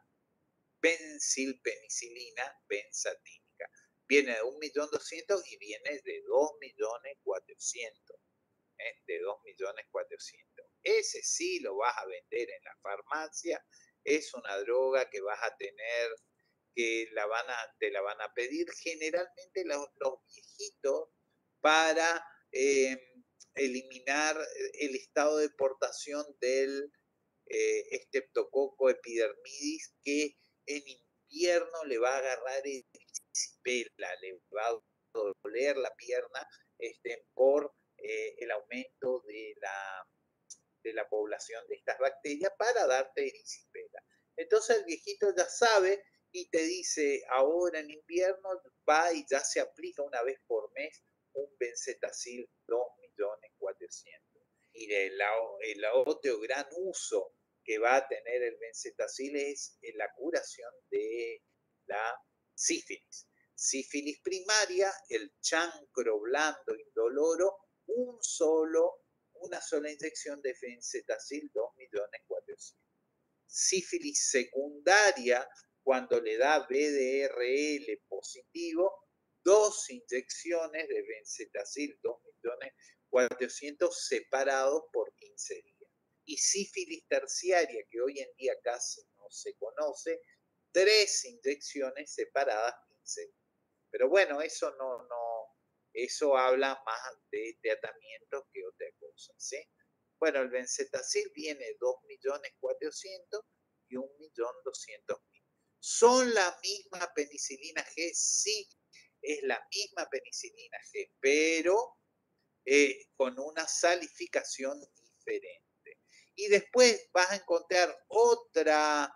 benzilpenicilina benzatínica. Viene de un millón doscientos mil y viene de dos millones cuatrocientos mil. ¿eh? De dos millones cuatrocientos mil. Ese sí lo vas a vender en la farmacia. Es una droga que vas a tener, que la van a, te la van a pedir generalmente los, los viejitos para eh, eliminar el estado de portación del eh, Streptococcus epidermidis, que en invierno le va a agarrar erisipela, le va a doler la pierna este, por eh, el aumento de la, de la población de estas bacterias para darte erisipela. Entonces el viejito ya sabe y te dice, ahora en invierno va y ya se aplica una vez por mes un benzetacil dos millones cuatrocientos mil. Y el, el otro gran uso que va a tener el benzetacil es en la curación de la sífilis. Sífilis primaria, el chancro blando indoloro, un solo, una sola inyección de benzetacil dos millones cuatrocientos mil. Sífilis secundaria, cuando le da B D R L positivo, dos inyecciones de benzetacil dos millones cuatrocientos mil separados por quince días. Y sífilis terciaria, que hoy en día casi no se conoce, tres inyecciones separadas quince días. Pero bueno, eso no, no, eso habla más de tratamiento que otra cosa, ¿sí? Bueno, el benzetacil viene dos millones cuatrocientos mil y un millón doscientos mil. ¿Son la misma penicilina G? Sí, es la misma penicilina G, pero eh, con una salificación diferente. Y después vas a encontrar otra,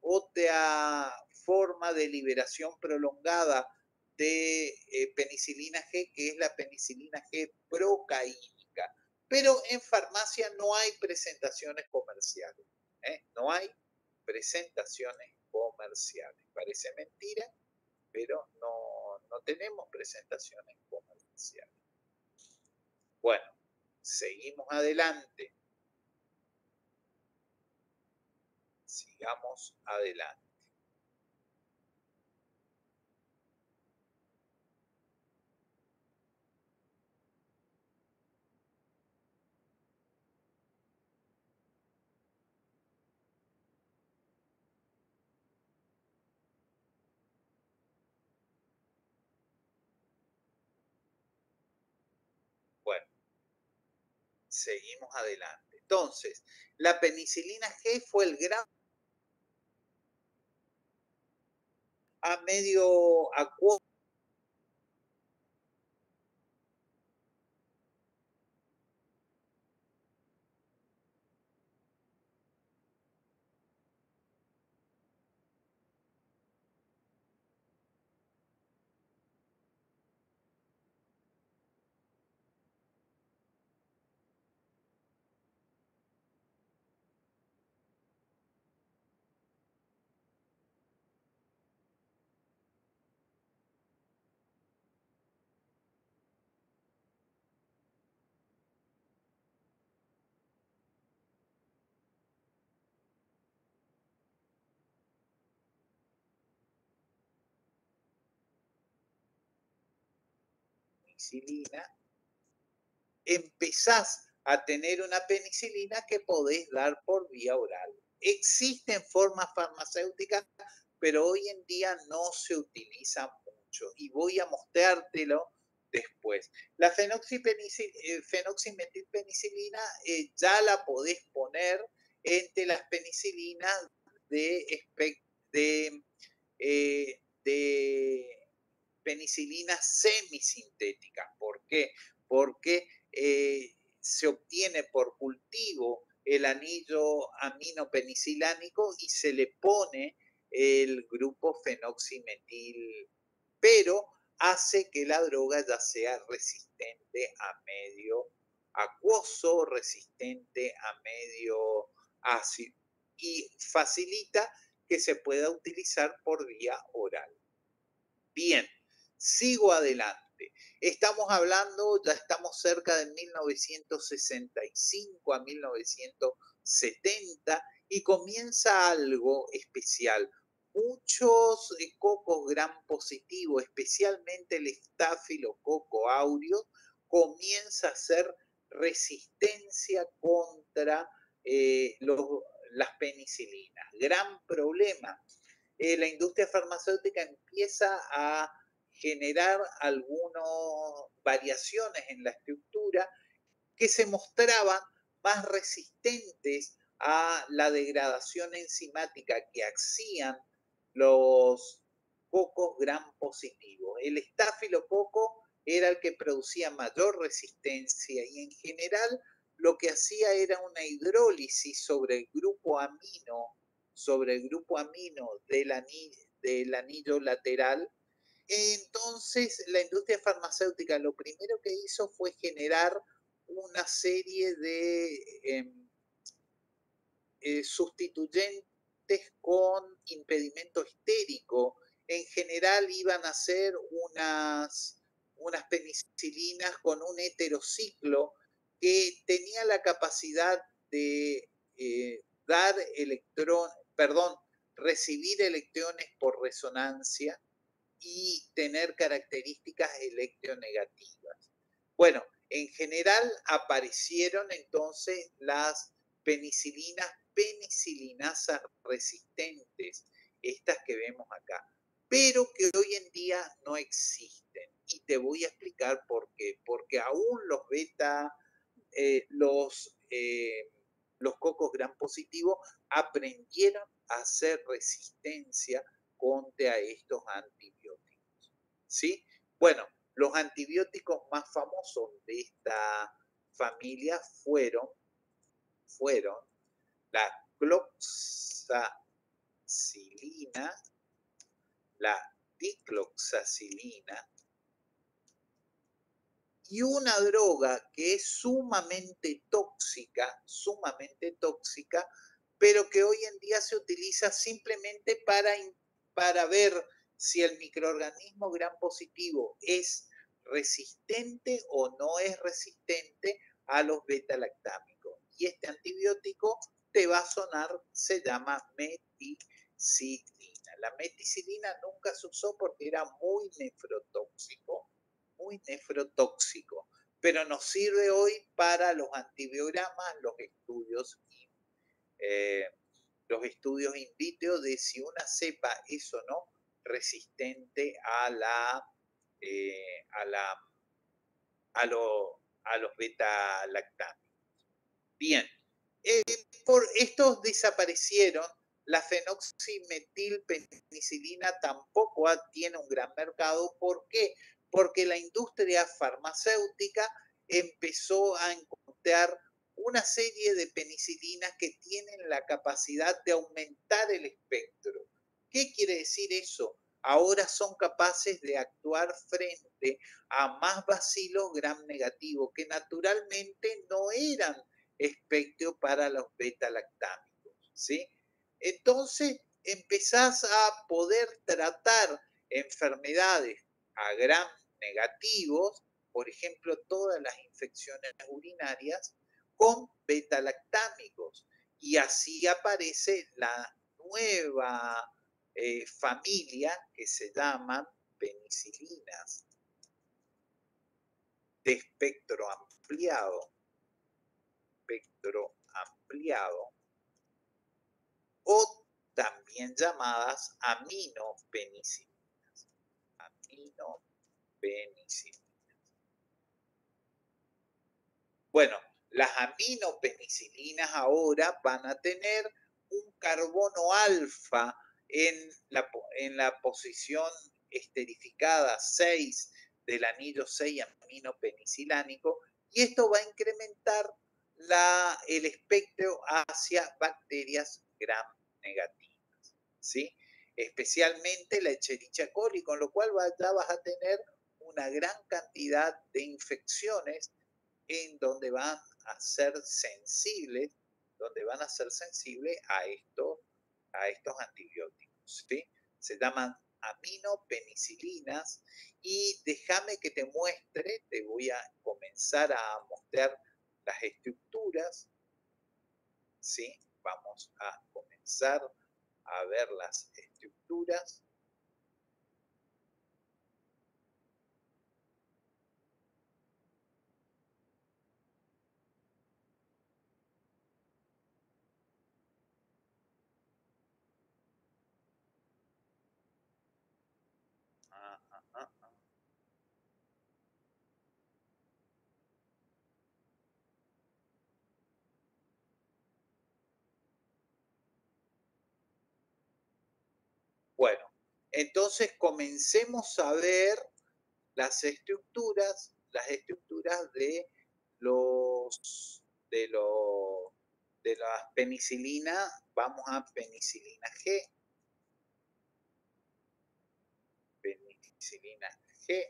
otra forma de liberación prolongada de eh, penicilina G, que es la penicilina G procaínica. Pero en farmacia no hay presentaciones comerciales. ¿eh? No hay presentaciones comerciales. Parece mentira, pero no, no tenemos presentaciones comerciales. Bueno, seguimos adelante. Sigamos adelante. Bueno, seguimos adelante. Entonces, la penicilina G fue el gran a medio acuoso. Penicilina, empezás a tener una penicilina que podés dar por vía oral. Existen formas farmacéuticas, pero hoy en día no se utilizan mucho. Y voy a mostrártelo después. La fenoximetilpenicilina eh, ya la podés poner entre las penicilinas de, de, eh, de penicilinas semisintéticas. ¿Por qué? Porque eh, se obtiene por cultivo el anillo aminopenicilánico y se le pone el grupo fenoximetil, pero hace que la droga ya sea resistente a medio acuoso, resistente a medio ácido, y facilita que se pueda utilizar por vía oral. Bien, sigo adelante. Estamos hablando, ya estamos cerca de mil novecientos sesenta y cinco a mil novecientos setenta y comienza algo especial. Muchos eh, cocos gram positivo, especialmente el estafilococo aureus, comienza a hacer resistencia contra eh, los, las penicilinas. Gran problema. Eh, la industria farmacéutica empieza a generar algunas variaciones en la estructura que se mostraban más resistentes a la degradación enzimática que hacían los cocos gram positivos. El estafilococo era el que producía mayor resistencia y en general lo que hacía era una hidrólisis sobre el grupo amino, sobre el grupo amino del anillo, del anillo lateral. Entonces, la industria farmacéutica lo primero que hizo fue generar una serie de eh, eh, sustituyentes con impedimento estérico. En general iban a ser unas, unas penicilinas con un heterociclo que tenía la capacidad de eh, dar electrones, perdón, recibir electrones por resonancia y tener características electronegativas. Bueno, en general aparecieron entonces las penicilinas penicilinasas resistentes, estas que vemos acá, pero que hoy en día no existen. Y te voy a explicar por qué. Porque aún los beta, eh, los, eh, los cocos gram positivos aprendieron a hacer resistencia contra estos antibióticos. ¿Sí? Bueno, los antibióticos más famosos de esta familia fueron, fueron la cloxacilina, la dicloxacilina y una droga que es sumamente tóxica, sumamente tóxica, pero que hoy en día se utiliza simplemente para, para ver si el microorganismo gram positivo es resistente o no es resistente a los beta-lactámicos. Y este antibiótico te va a sonar, se llama meticilina. La meticilina nunca se usó porque era muy nefrotóxico, muy nefrotóxico, pero nos sirve hoy para los antibiogramas, los estudios, eh, los estudios in vitro de si una cepa es o no resistente a la, eh, a la, a, lo, a los beta-lactámicos. Bien, eh, por estos desaparecieron. La fenoximetilpenicilina tampoco tiene un gran mercado. ¿Por qué? Porque la industria farmacéutica empezó a encontrar una serie de penicilinas que tienen la capacidad de aumentar el espectro. ¿Qué quiere decir eso? Ahora son capaces de actuar frente a más bacilos gram negativos que naturalmente no eran espectro para los beta-lactámicos, ¿sí? Entonces empezás a poder tratar enfermedades a gram negativos, por ejemplo, todas las infecciones urinarias, con beta-lactámicos. Y así aparece la nueva eh, familia que se llaman penicilinas de espectro ampliado. Espectro ampliado, o también llamadas aminopenicilinas. Aminopenicilinas. Bueno, las aminopenicilinas ahora van a tener un carbono alfa en la, en la posición esterificada seis del anillo seis aminopenicilánico, y esto va a incrementar la, el espectro hacia bacterias gram negativas, ¿sí? Especialmente la Escherichia coli, con lo cual ya vas a tener una gran cantidad de infecciones en donde van a ser sensibles donde van a ser sensibles a, esto, a estos antibióticos, ¿sí? Se llaman aminopenicilinas y déjame que te muestre, te voy a comenzar a mostrar las estructuras, ¿sí? Vamos a comenzar a ver las estructuras. Ah, ah, ah, ah. Bueno, entonces comencemos a ver las estructuras, las estructuras de los de los de la penicilina. Vamos a penicilina G, penicilina G,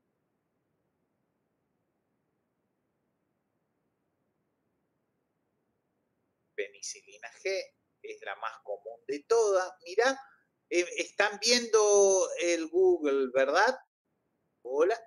penicilina G es la más común de todas. Mirá, eh, están viendo el Google, ¿verdad? Hola.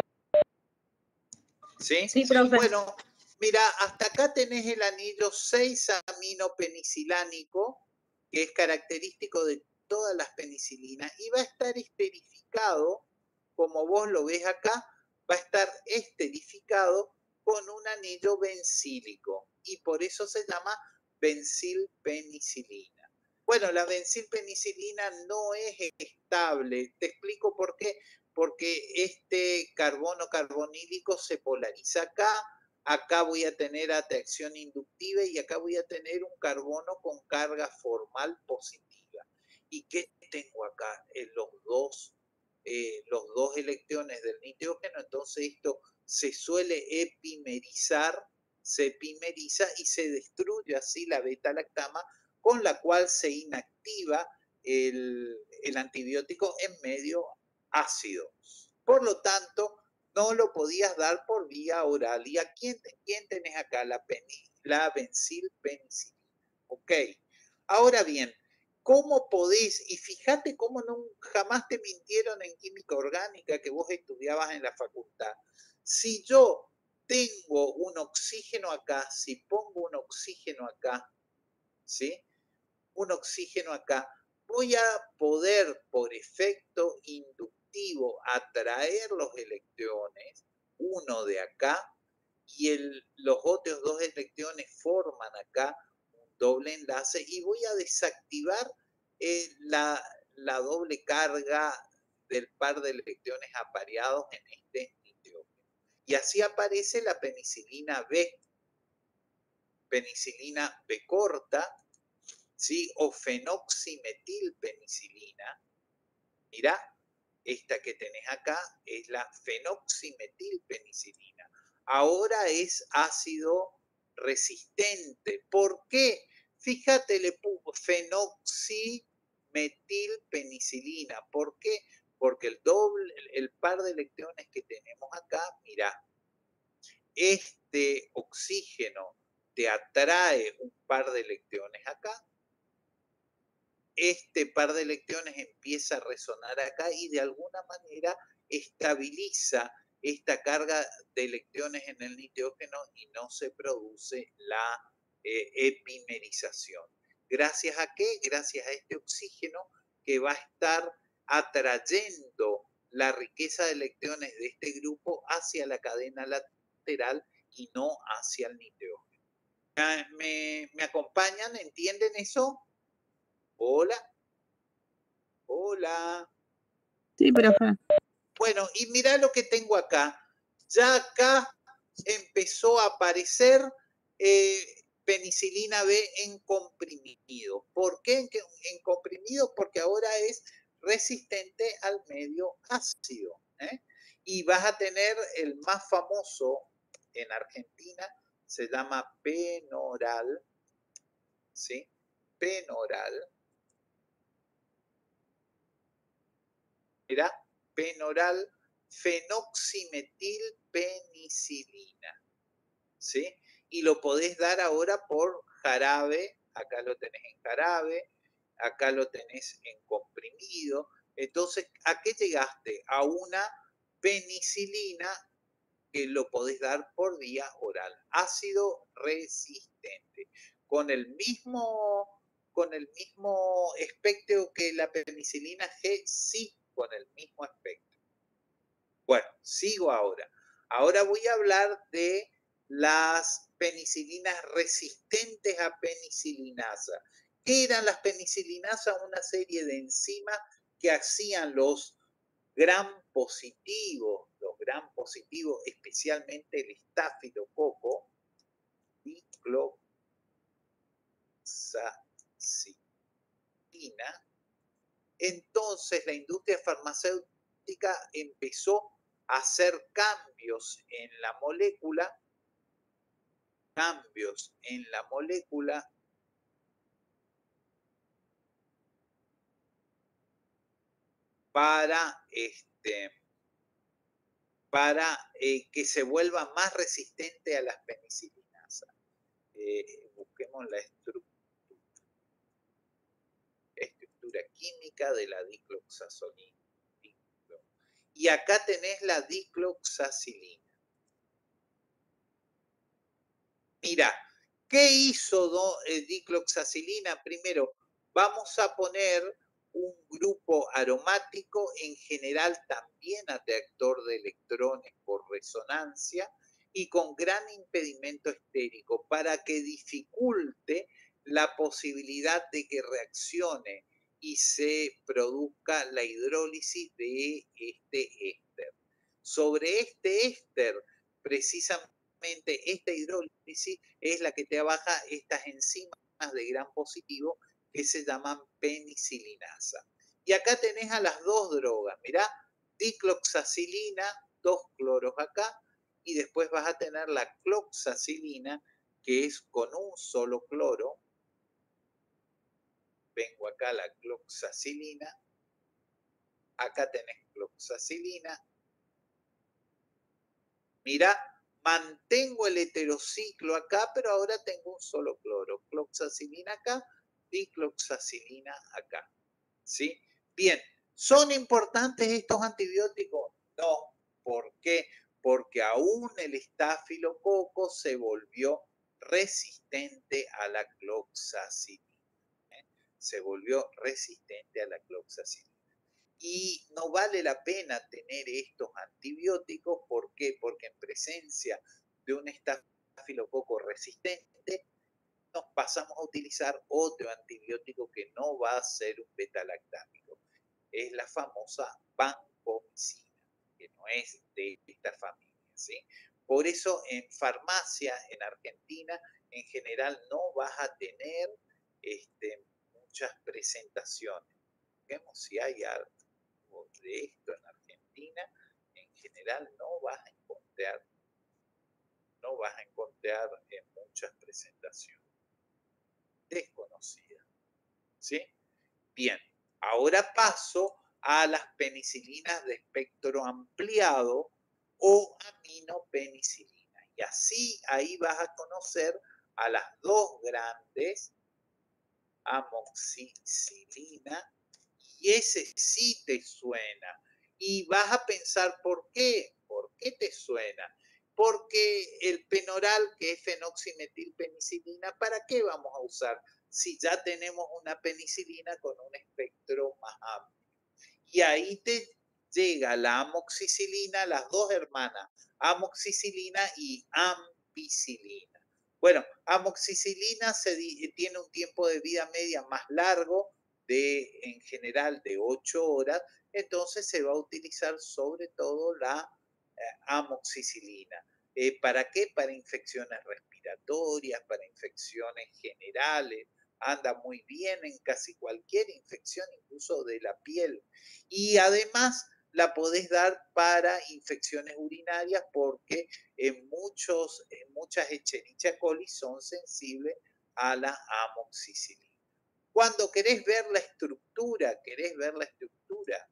¿Sí? Sí, profe. Bueno, mira, hasta acá tenés el anillo seis aminopenicilánico, que es característico de todas las penicilinas, y va a estar esterificado, como vos lo ves acá, va a estar esterificado con un anillo bencílico, y por eso se llama bencilpenicilina. Bueno, la bencilpenicilina no es estable. Te explico por qué. Porque este carbono carbonílico se polariza acá, acá voy a tener atracción inductiva y acá voy a tener un carbono con carga formal positiva. ¿Y qué tengo acá? En los dos, eh, los dos electrones del nitrógeno, entonces esto se suele epimerizar, se epimeriza y se destruye así la beta-lactama, con la cual se inactiva el, el antibiótico en medio ácido. Por lo tanto, no lo podías dar por vía oral. ¿Y a quién, quién tenés acá? La, peni, la bencilpenicilina. Ok. Ahora bien, ¿cómo podés? Y fíjate cómo no, jamás te mintieron en química orgánica que vos estudiabas en la facultad. Si yo tengo un oxígeno acá, si pongo un oxígeno acá, ¿sí? Un oxígeno acá, voy a poder, por efecto inductivo, atraer los electrones, uno de acá, y el, los otros dos electrones forman acá un doble enlace, y voy a desactivar eh, la, la doble carga del par de electrones apareados en este nitrógeno. Y así aparece la penicilina B, penicilina B corta, ¿sí? O fenoximetilpenicilina. Mirá, esta que tenés acá es la fenoximetilpenicilina. Ahora es ácido resistente. ¿Por qué? Fíjate, le pongo fenoximetilpenicilina. ¿Por qué? Porque el doble, el par de electrones que tenemos acá, mirá, este oxígeno te atrae un par de electrones acá, este par de electrones empieza a resonar acá y de alguna manera estabiliza esta carga de electrones en el nitrógeno y no se produce la eh, epimerización. ¿Gracias a qué? Gracias a este oxígeno que va a estar atrayendo la riqueza de electrones de este grupo hacia la cadena lateral y no hacia el nitrógeno. ¿Me, me acompañan? ¿Entienden eso? Hola. Hola. Sí, profe. Bueno, y mira lo que tengo acá. Ya acá empezó a aparecer eh, penicilina B en comprimido. ¿Por qué en, en comprimido? Porque ahora es resistente al medio ácido, ¿eh? Y vas a tener el más famoso en Argentina, se llama Penoral, ¿sí? Penoral. Mira, Penoral fenoximetilpenicilina, ¿sí? Y lo podés dar ahora por jarabe, acá lo tenés en jarabe, acá lo tenés en comprimido. Entonces, ¿a qué llegaste? A una penicilina que lo podés dar por vía oral. Ácido resistente. Con el mismo, con el mismo espectro que la penicilina G, sí, con el mismo espectro. Bueno, sigo ahora. Ahora voy a hablar de las penicilinas resistentes a penicilinasa. ¿Qué eran las penicilinasas? Una serie de enzimas que hacían los gram positivos, los gram positivos, especialmente el estafilococo, dicloxacilina, entonces la industria farmacéutica empezó a hacer cambios en la molécula, cambios en la molécula para, este, para eh, que se vuelva más resistente a las penicilinasas. Eh, busquemos la estructura. estructura química de la dicloxazolina. Y acá tenés la dicloxacilina. Mira, ¿qué hizo do, eh, dicloxacilina? Primero, vamos a poner un grupo aromático, en general también atractor de electrones por resonancia y con gran impedimento estérico para que dificulte la posibilidad de que reaccione y se produzca la hidrólisis de este éster. Sobre este éster, precisamente esta hidrólisis es la que trabaja estas enzimas de gram positivo que se llaman penicilinasa. Y acá tenés a las dos drogas, mirá, dicloxacilina, dos cloros acá, y después vas a tener la cloxacilina, que es con un solo cloro. Vengo acá la cloxacilina, acá tenés cloxacilina. Mirá, mantengo el heterociclo acá, pero ahora tengo un solo cloro. Cloxacilina acá, dicloxacilina acá. ¿Sí? Bien, ¿son importantes estos antibióticos? No. ¿Por qué? Porque aún el estafilococo se volvió resistente a la cloxacilina. ¿eh? Se volvió resistente a la cloxacilina. Y no vale la pena tener estos antibióticos. ¿Por qué? Porque en presencia de un estafilococo resistente nos pasamos a utilizar otro antibiótico que no va a ser un beta-lactámico. Es la famosa vancomicina, que no es de esta familia, ¿sí? Por eso en farmacia en Argentina en general no vas a tener este, muchas presentaciones. Vemos si hay algo de esto en Argentina, en general no vas a encontrar, no vas a encontrar en muchas presentaciones. Desconocida. ¿Sí? Bien, ahora paso a las penicilinas de espectro ampliado o aminopenicilina. Y así ahí vas a conocer a las dos grandes, amoxicilina, y ese sí te suena. Y vas a pensar, ¿por qué? ¿Por qué te suena? Porque el Penoral, que es fenoximetilpenicilina, ¿para qué vamos a usar? Si ya tenemos una penicilina con un espectro más amplio. Y ahí te llega la amoxicilina, las dos hermanas, amoxicilina y ampicilina. Bueno, amoxicilina se tiene un tiempo de vida media más largo, de, en general de ocho horas, entonces se va a utilizar sobre todo la eh, amoxicilina. Eh, ¿Para qué? Para infecciones respiratorias, para infecciones generales, anda muy bien en casi cualquier infección, incluso de la piel. Y además la podés dar para infecciones urinarias porque en, muchos, en muchas Escherichia coli son sensibles a la amoxicilina. Cuando querés ver la estructura, querés ver la estructura,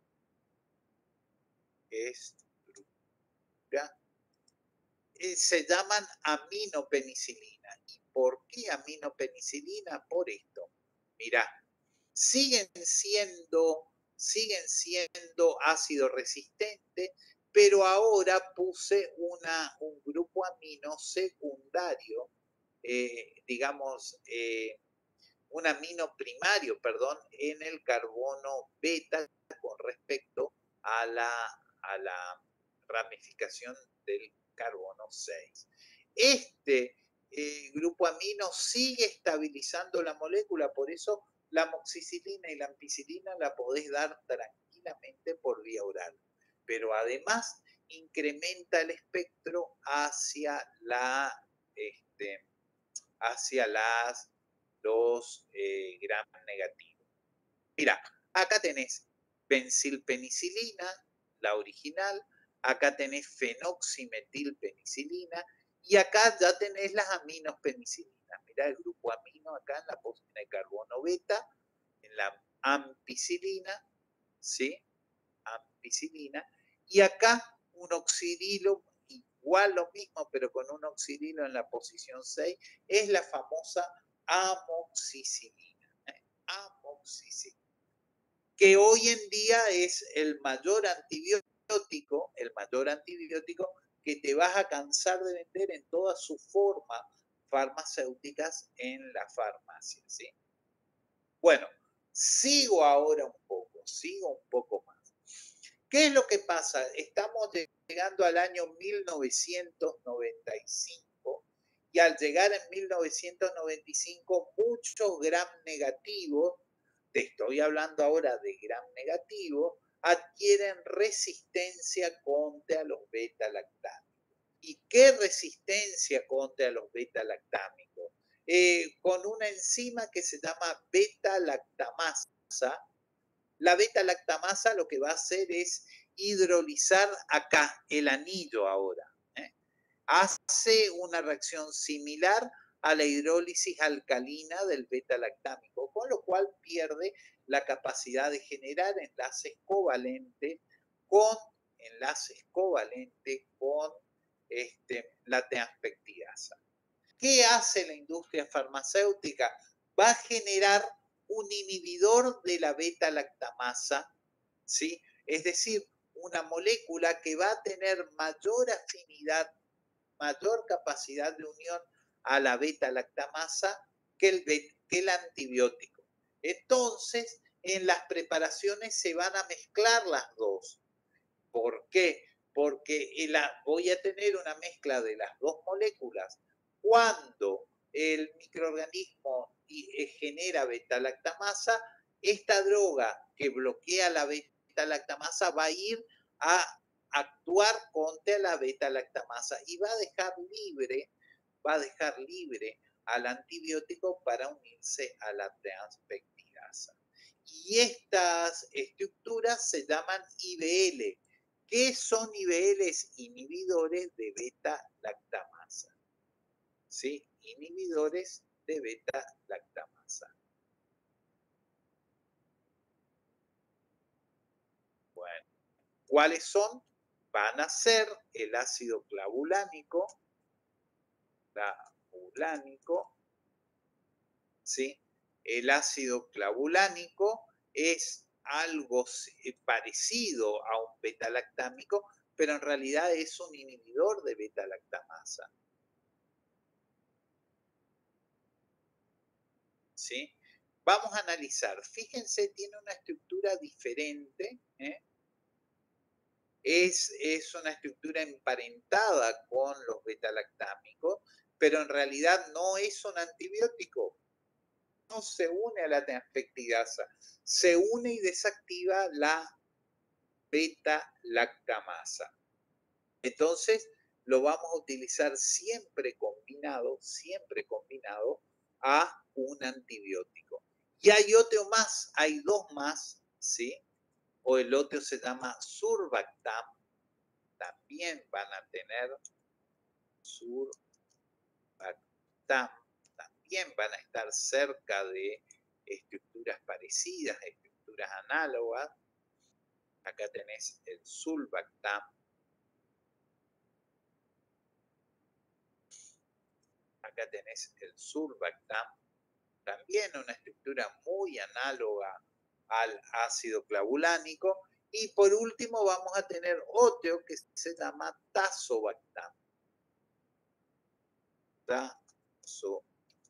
estructura, eh, se llaman aminopenicilina. Y ¿por qué aminopenicilina? Por esto. Mirá, siguen siendo, siguen siendo ácido resistente, pero ahora puse una, un grupo amino secundario, eh, digamos, eh, un amino primario, perdón, en el carbono beta con respecto a la, a la ramificación del carbono seis. Este eh, grupo amino sigue estabilizando la molécula, por eso la amoxicilina y la ampicilina la podés dar tranquilamente por vía oral. Pero además incrementa el espectro hacia la, este, hacia las los eh, gram negativos. Mira, acá tenés benzilpenicilina, la original, acá tenés fenoximetilpenicilina y acá ya tenés las aminospenicilinas. Mirá el grupo amino acá en la posición de carbono beta, en la ampicilina, ¿sí? Ampicilina, y acá un oxidilo, igual lo mismo, pero con un oxidilo en la posición seis, es la famosa amoxicilina. ¿eh? Amoxicilina. Que hoy en día es el mayor antibiótico, el mayor antibiótico que te vas a cansar de vender en todas sus formas farmacéuticas en la farmacia, ¿sí? Bueno, sigo ahora un poco, sigo un poco más. ¿Qué es lo que pasa? Estamos llegando al año mil novecientos noventa y cinco y al llegar en mil novecientos noventa y cinco muchos gram negativos, te estoy hablando ahora de gram negativos, adquieren resistencia contra los beta-lactámicos. ¿Y qué resistencia contra los beta-lactámicos? Eh, con una enzima que se llama beta-lactamasa. La beta-lactamasa lo que va a hacer es hidrolizar acá el anillo ahora. ¿eh? Hace una reacción similar a la hidrólisis alcalina del beta-lactámico, con lo cual pierde la capacidad de generar enlaces covalentes con enlaces covalentes con este, la transpeptidasa. ¿Qué hace la industria farmacéutica? Va a generar un inhibidor de la beta-lactamasa, ¿sí? Es decir, una molécula que va a tener mayor afinidad, mayor capacidad de unión a la beta-lactamasa que el, que el antibiótico. Entonces, en las preparaciones se van a mezclar las dos. ¿Por qué? Porque la, voy a tener una mezcla de las dos moléculas. Cuando el microorganismo genera beta-lactamasa, esta droga que bloquea la beta-lactamasa va a ir a actuar contra la beta-lactamasa y va a dejar libre, va a dejar libre al antibiótico para unirse a la transpeptidasa. Y estas estructuras se llaman I B L. ¿Qué son I B Ls? Inhibidores de beta-lactamasa. ¿Sí? Inhibidores de beta-lactamasa. Bueno, ¿cuáles son? Van a ser el ácido clavulánico, clavulánico, ¿sí? El ácido clavulánico es algo parecido a un beta-lactámico, pero en realidad es un inhibidor de beta-lactamasa. ¿Sí? Vamos a analizar. Fíjense, tiene una estructura diferente. ¿eh? Es, es una estructura emparentada con los beta-lactámicos, pero en realidad no es un antibiótico. No se une a la transpeptidasa. Se une y desactiva la beta-lactamasa. Entonces, lo vamos a utilizar siempre combinado, siempre combinado a un antibiótico. Y hay otro más, hay dos más, ¿sí? O el otro se llama Survactam. También van a tener Survactam. También van a estar cerca de estructuras parecidas, estructuras análogas. Acá tenés el Survactam. acá tenés el Surbactam, también una estructura muy análoga al ácido clavulánico. Y por último vamos a tener otro que se llama Tazobactam. Tazobactam.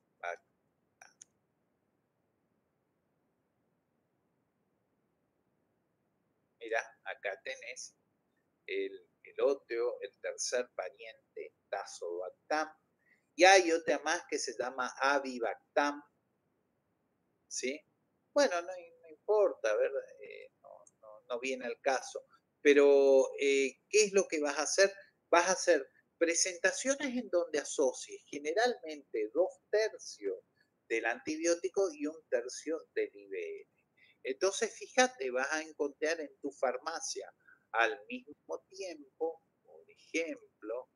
Mira, acá tenés el, el otro, el tercer pariente, Tazobactam. Y hay otra más que se llama Avibactam, ¿sí? Bueno, no, no importa, ¿verdad? Eh, no, no, no viene al caso. Pero, eh, ¿qué es lo que vas a hacer? Vas a hacer presentaciones en donde asocies generalmente dos tercios del antibiótico y un tercio del I B L. Entonces, fíjate, vas a encontrar en tu farmacia al mismo tiempo, por ejemplo,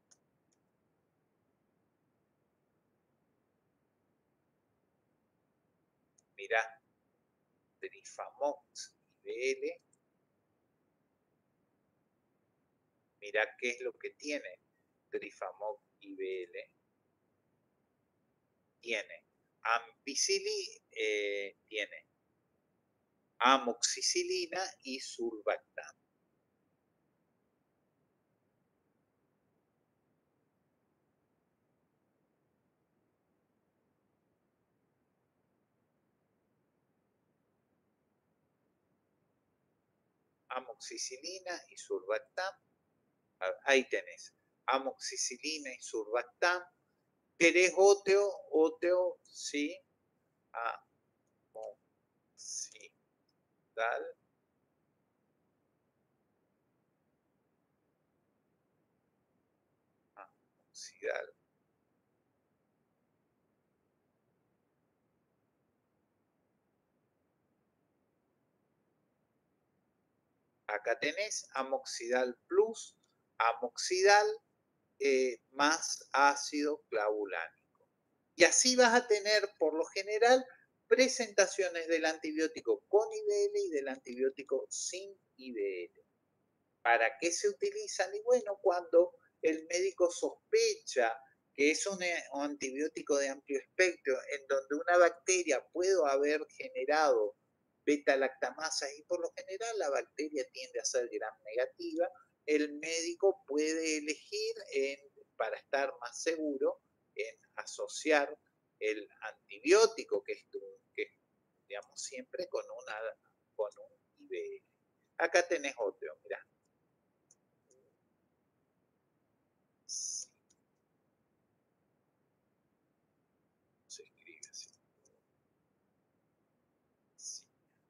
mira, Trifamox I B L, mira qué es lo que tiene Trifamox I B L. Tiene ampicilina, eh, tiene amoxicilina y Surbactam. Amoxicilina y Surbactam. Ahí tenés. Amoxicilina y Surbactam. ¿Querés otro? Otro, sí. Amoxidal. Amoxidal. Acá tenés Amoxidal Plus, Amoxidal eh, más ácido clavulánico. Y así vas a tener, por lo general, presentaciones del antibiótico con I B L y del antibiótico sin I B L. ¿Para qué se utilizan? Y bueno, cuando el médico sospecha que es un antibiótico de amplio espectro, en donde una bacteria puede haber generado beta-lactamasas y por lo general la bacteria tiende a ser gram negativa, el médico puede elegir, en, para estar más seguro, en asociar el antibiótico que, estuvo, que digamos siempre con, una, con un I B L. Acá tenés otro, mirá. Sí. Se escribe así. Sí.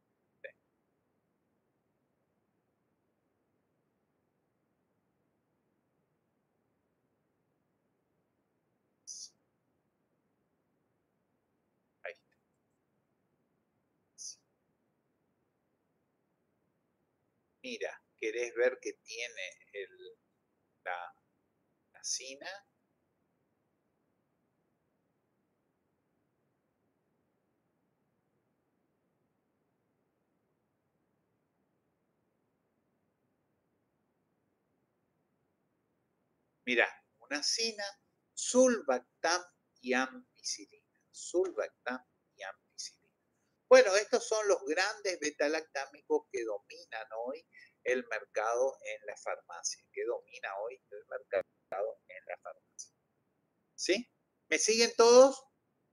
Sí. Ahí está. Sí. Mira, ¿querés ver que tiene el, la, la cina? Mira, una cina, Surbactam y ampicilina. Surbactam y ampicilina. Bueno, estos son los grandes betalactámicos que dominan hoy el mercado en la farmacia, que domina hoy el mercado en la farmacia. ¿Sí? ¿Me siguen todos?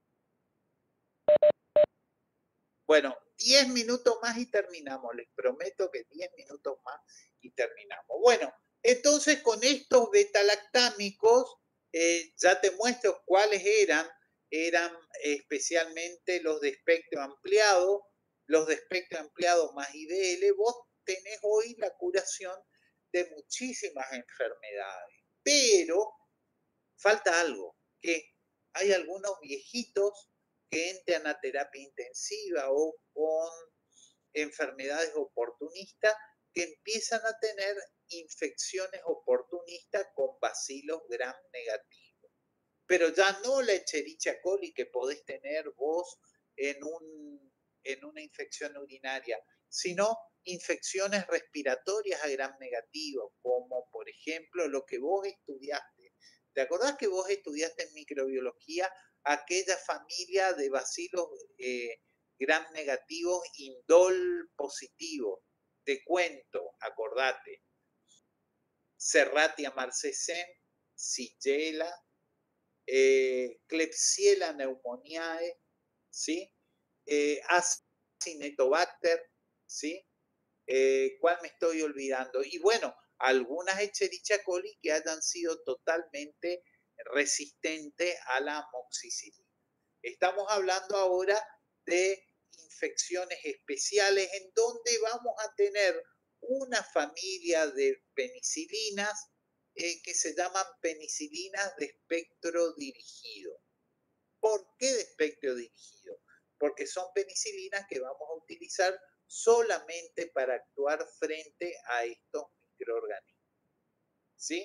Bueno, diez minutos más y terminamos. Les prometo que diez minutos más y terminamos. Bueno, entonces con estos betalactámicos eh, ya te muestro cuáles eran. Eran especialmente los de espectro ampliado, los de espectro ampliado más I D L. Vos tenés hoy la curación de muchísimas enfermedades, pero falta algo, que hay algunos viejitos que entran a terapia intensiva o con enfermedades oportunistas que empiezan a tener infecciones oportunistas con bacilos gram negativos. Pero ya no la Escherichia coli que podés tener vos en, un, en una infección urinaria, sino infecciones respiratorias a gram negativo, como por ejemplo lo que vos estudiaste ¿Te acordás que vos estudiaste en microbiología aquella familia de bacilos eh, gram negativos indol positivo? Te cuento, acordate. Serratia marcescens, Shigella, eh, Klebsiella pneumoniae, ¿sí? Eh, Acinetobacter, ¿sí? Eh, ¿Cuál me estoy olvidando? Y bueno, algunas Escherichia coli que hayan sido totalmente resistentes a la amoxicilina. Estamos hablando ahora de infecciones especiales en donde vamos a tener una familia de penicilinas eh, que se llaman penicilinas de espectro dirigido. ¿Por qué de espectro dirigido? Porque son penicilinas que vamos a utilizar solamente para actuar frente a estos microorganismos. ¿Sí?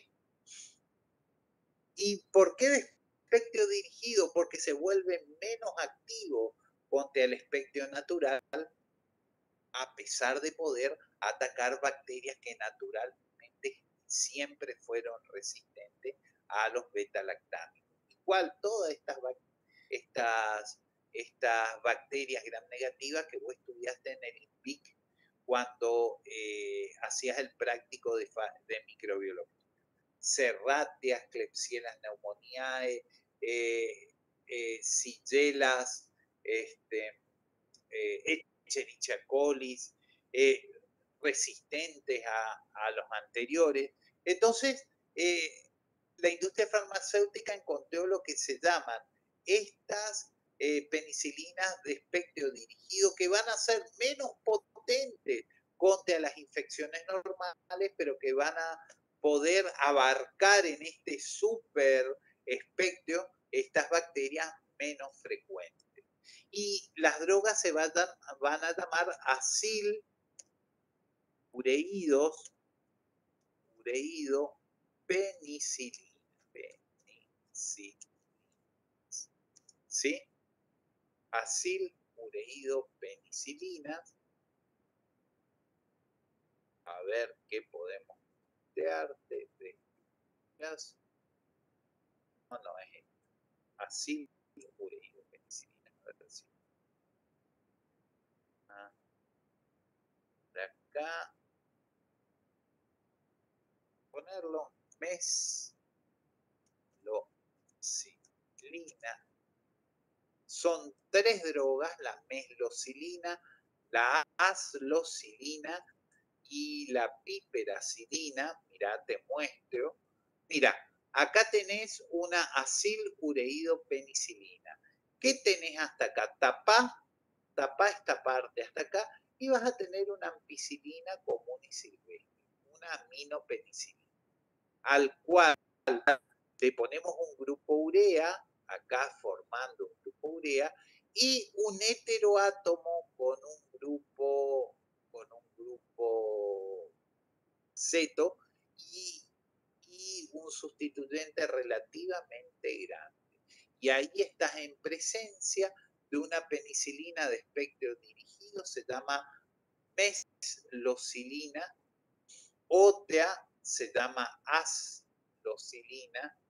¿Y por qué de espectro dirigido? Porque se vuelve menos activo contra el espectro natural, a pesar de poder atacar bacterias que naturalmente siempre fueron resistentes a los beta-lactámicos. Igual todas estas, estas, estas bacterias gram negativas que vos estudiaste en el I N P I C cuando eh, hacías el práctico de, de microbiología. Serratias, Klebsiella pneumoniae, eh, eh, Shigella, este, eh, Escherichia coli, eh, resistentes a, a, los anteriores. Entonces, eh, la industria farmacéutica encontró lo que se llaman estas eh, penicilinas de espectro dirigido que van a ser menos potentes contra las infecciones normales, pero que van a poder abarcar en este super espectro estas bacterias menos frecuentes. Y las drogas se van a, van a llamar acil ureídos, ureído penicilina, penicilina, ¿sí? Acil ureído penicilina. A ver qué podemos crear de, de gas. No, no es esto. Acil ureído penicilina. A ver si. Ah, de acá. Ponerlo. Meslocilina. Son tres drogas, la meslocilina, la aslocilina y la piperacilina. Mirá, te muestro. Mira, acá tenés una acil-ureído penicilina. ¿Qué tenés hasta acá? Tapá, tapá esta parte hasta acá y vas a tener una ampicilina común y silvestre, una aminopenicilina, al cual le ponemos un grupo urea, acá formando un grupo urea, y un heteroátomo con un grupo, con un grupo ceto y, y un sustituyente relativamente grande. Y ahí estás en presencia de una penicilina de espectro dirigido, se llama meslocilina, otra se llama aslocilina,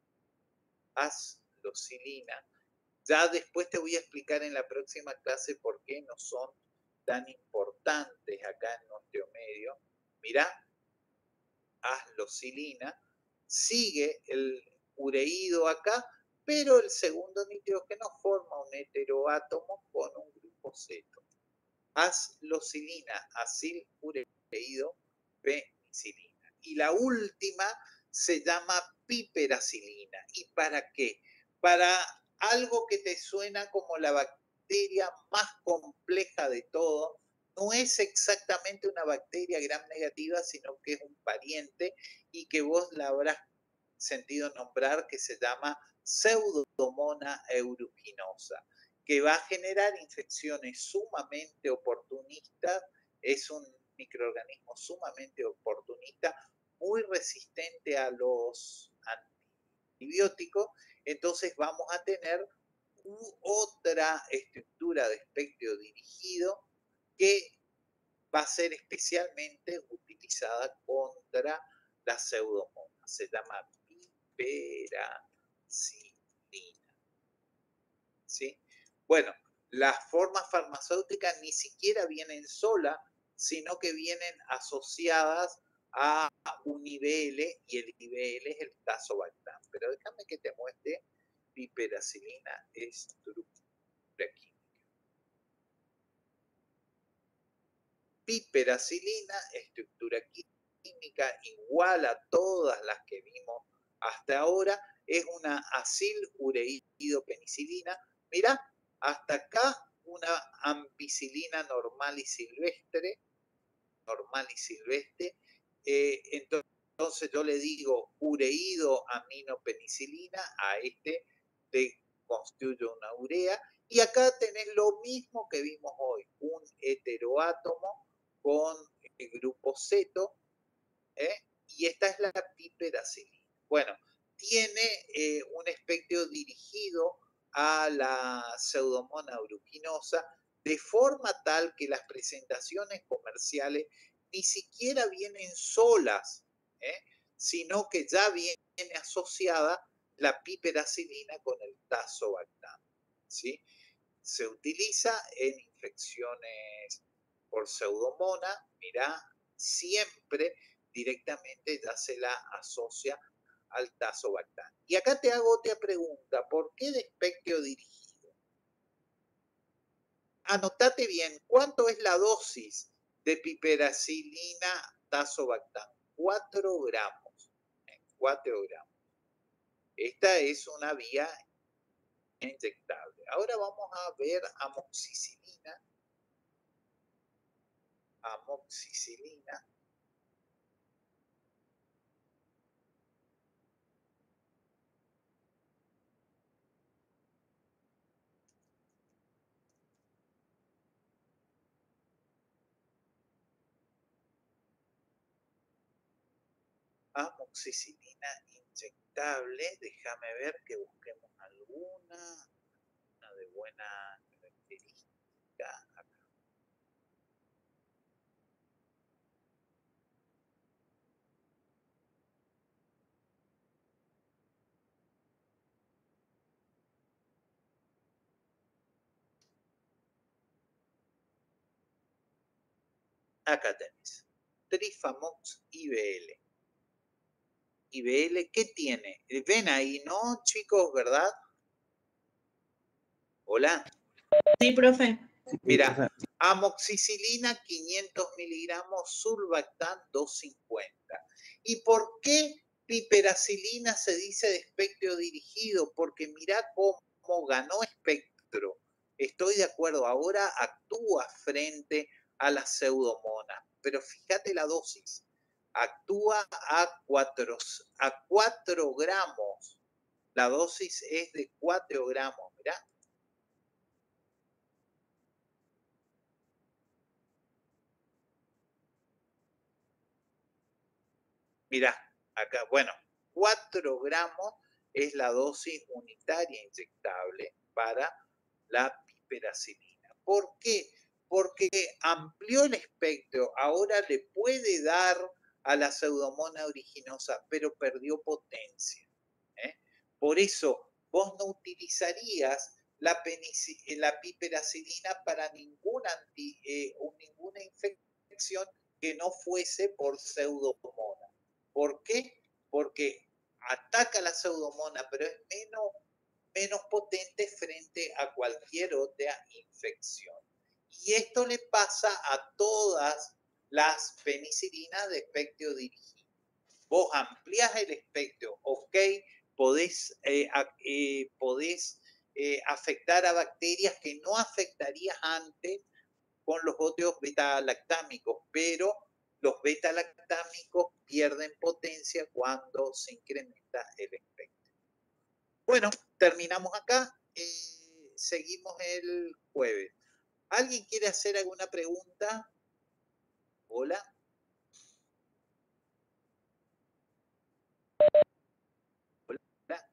aslocilina. Ya después te voy a explicar en la próxima clase por qué no son tan importantes acá en nuestro medio. Mirá, aslocilina, sigue el ureído acá, pero el segundo nitrógeno forma un heteroátomo con un grupo ceto. Aslocilina, acil ureído penicilina. Y la última se llama piperacilina. ¿Y para qué? Para algo que te suena como la bacteria más compleja de todo. No es exactamente una bacteria gram negativa, sino que es un pariente y que vos la habrás sentido nombrar, que se llama Pseudomonas aeruginosa, que va a generar infecciones sumamente oportunistas. Es un microorganismo sumamente oportunista, muy resistente a los antibióticos. Entonces vamos a tener otra estructura de espectro dirigido que va a ser especialmente utilizada contra la pseudomonas. Se llama piperacilina. ¿Sí? Bueno, las formas farmacéuticas ni siquiera vienen solas, sino que vienen asociadas a un I B L, y el I B L es el tazobactam. Pero déjame que te muestre piperacilina estructura química. Piperacilina, estructura química igual a todas las que vimos hasta ahora, es una acil-ureido-penicilina. Mirá, hasta acá una ampicilina normal y silvestre, normal y silvestre. Eh, entonces yo le digo ureido-aminopenicilina, a este le constituye una urea, y acá tenés lo mismo que vimos hoy, un heteroátomo con el grupo ceto, ¿eh? Y esta es la piperacilina. Bueno, tiene eh, un espectro dirigido a la Pseudomonas aeruginosa, de forma tal que las presentaciones comerciales ni siquiera vienen solas, ¿eh? Sino que ya viene asociada la piperacilina con el tazobactam, ¿sí? Se utiliza en infecciones por Pseudomonas, mirá, siempre directamente ya se la asocia al tazobactam. Y acá te hago otra pregunta, ¿por qué de espectro dirigido? Anotate bien, ¿cuánto es la dosis de piperacilina tazobactam? cuatro gramos, cuatro gramos. Esta es una vía inyectable. Ahora vamos a ver amoxicilina. Amoxicilina. Amoxicilina inyectable. Déjame ver que busquemos alguna, una de buena característica. Acá. Acá tenés. Trifamox I B L. I B L, ¿qué tiene? Ven ahí, ¿no, chicos? ¿Verdad? Hola. Sí, profe. Mira, amoxicilina quinientos miligramos, surfactant doscientos cincuenta. ¿Y por qué piperacilina se dice de espectro dirigido? Porque mira cómo ganó espectro. Estoy de acuerdo, ahora actúa frente a las pseudomonas, pero fíjate la dosis. Actúa a cuatro, a cuatro gramos. La dosis es de cuatro gramos, mirá. Mirá, acá, bueno, cuatro gramos es la dosis unitaria inyectable para la piperacilina. ¿Por qué? Porque amplió el espectro, ahora le puede dar a la Pseudomonas aeruginosa, pero perdió potencia. ¿eh? Por eso, vos no utilizarías la, la piperacilina para ninguna, anti, eh, ninguna infección que no fuese por Pseudomonas. ¿Por qué? Porque ataca la Pseudomonas, pero es menos, menos potente frente a cualquier otra infección. Y esto le pasa a todas las penicilinas de espectro dirigido. Vos ampliás el espectro, ok, podés, eh, eh, podés eh, afectar a bacterias que no afectarías antes con los otros beta-lactámicos, pero los beta-lactámicos pierden potencia cuando se incrementa el espectro. Bueno, terminamos acá. Eh, seguimos el jueves. ¿Alguien quiere hacer alguna pregunta? Hola. Hola.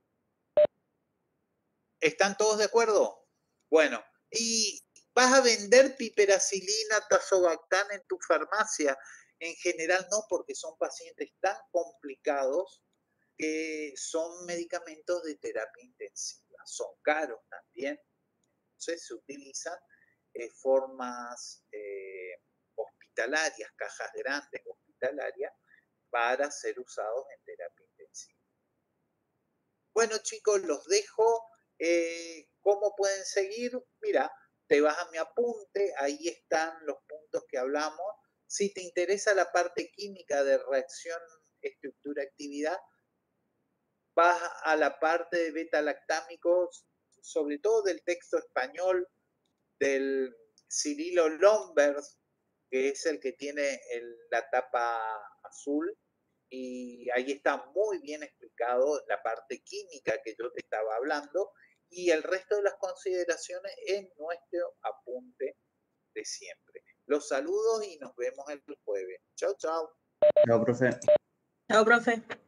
¿Están todos de acuerdo? Bueno, y vas a vender piperacilina, tazobactam en tu farmacia. En general no, porque son pacientes tan complicados que son medicamentos de terapia intensiva. Son caros también. Entonces se utilizan eh, formas eh, hospitalarias, cajas grandes hospitalarias, para ser usados en terapia intensiva. Bueno, chicos, los dejo. Eh, ¿Cómo pueden seguir? Mira, te vas a mi apunte, ahí están los puntos que hablamos. Si te interesa la parte química de reacción, estructura, actividad, vas a la parte de beta-lactámicos, sobre todo del texto español del Cirilo Lombers, que es el que tiene el, la tapa azul, y ahí está muy bien explicado la parte química que yo te estaba hablando, y el resto de las consideraciones en nuestro apunte de siempre. Los saludos y nos vemos el jueves. Chao, chao. Chao, profe. Chao, profe.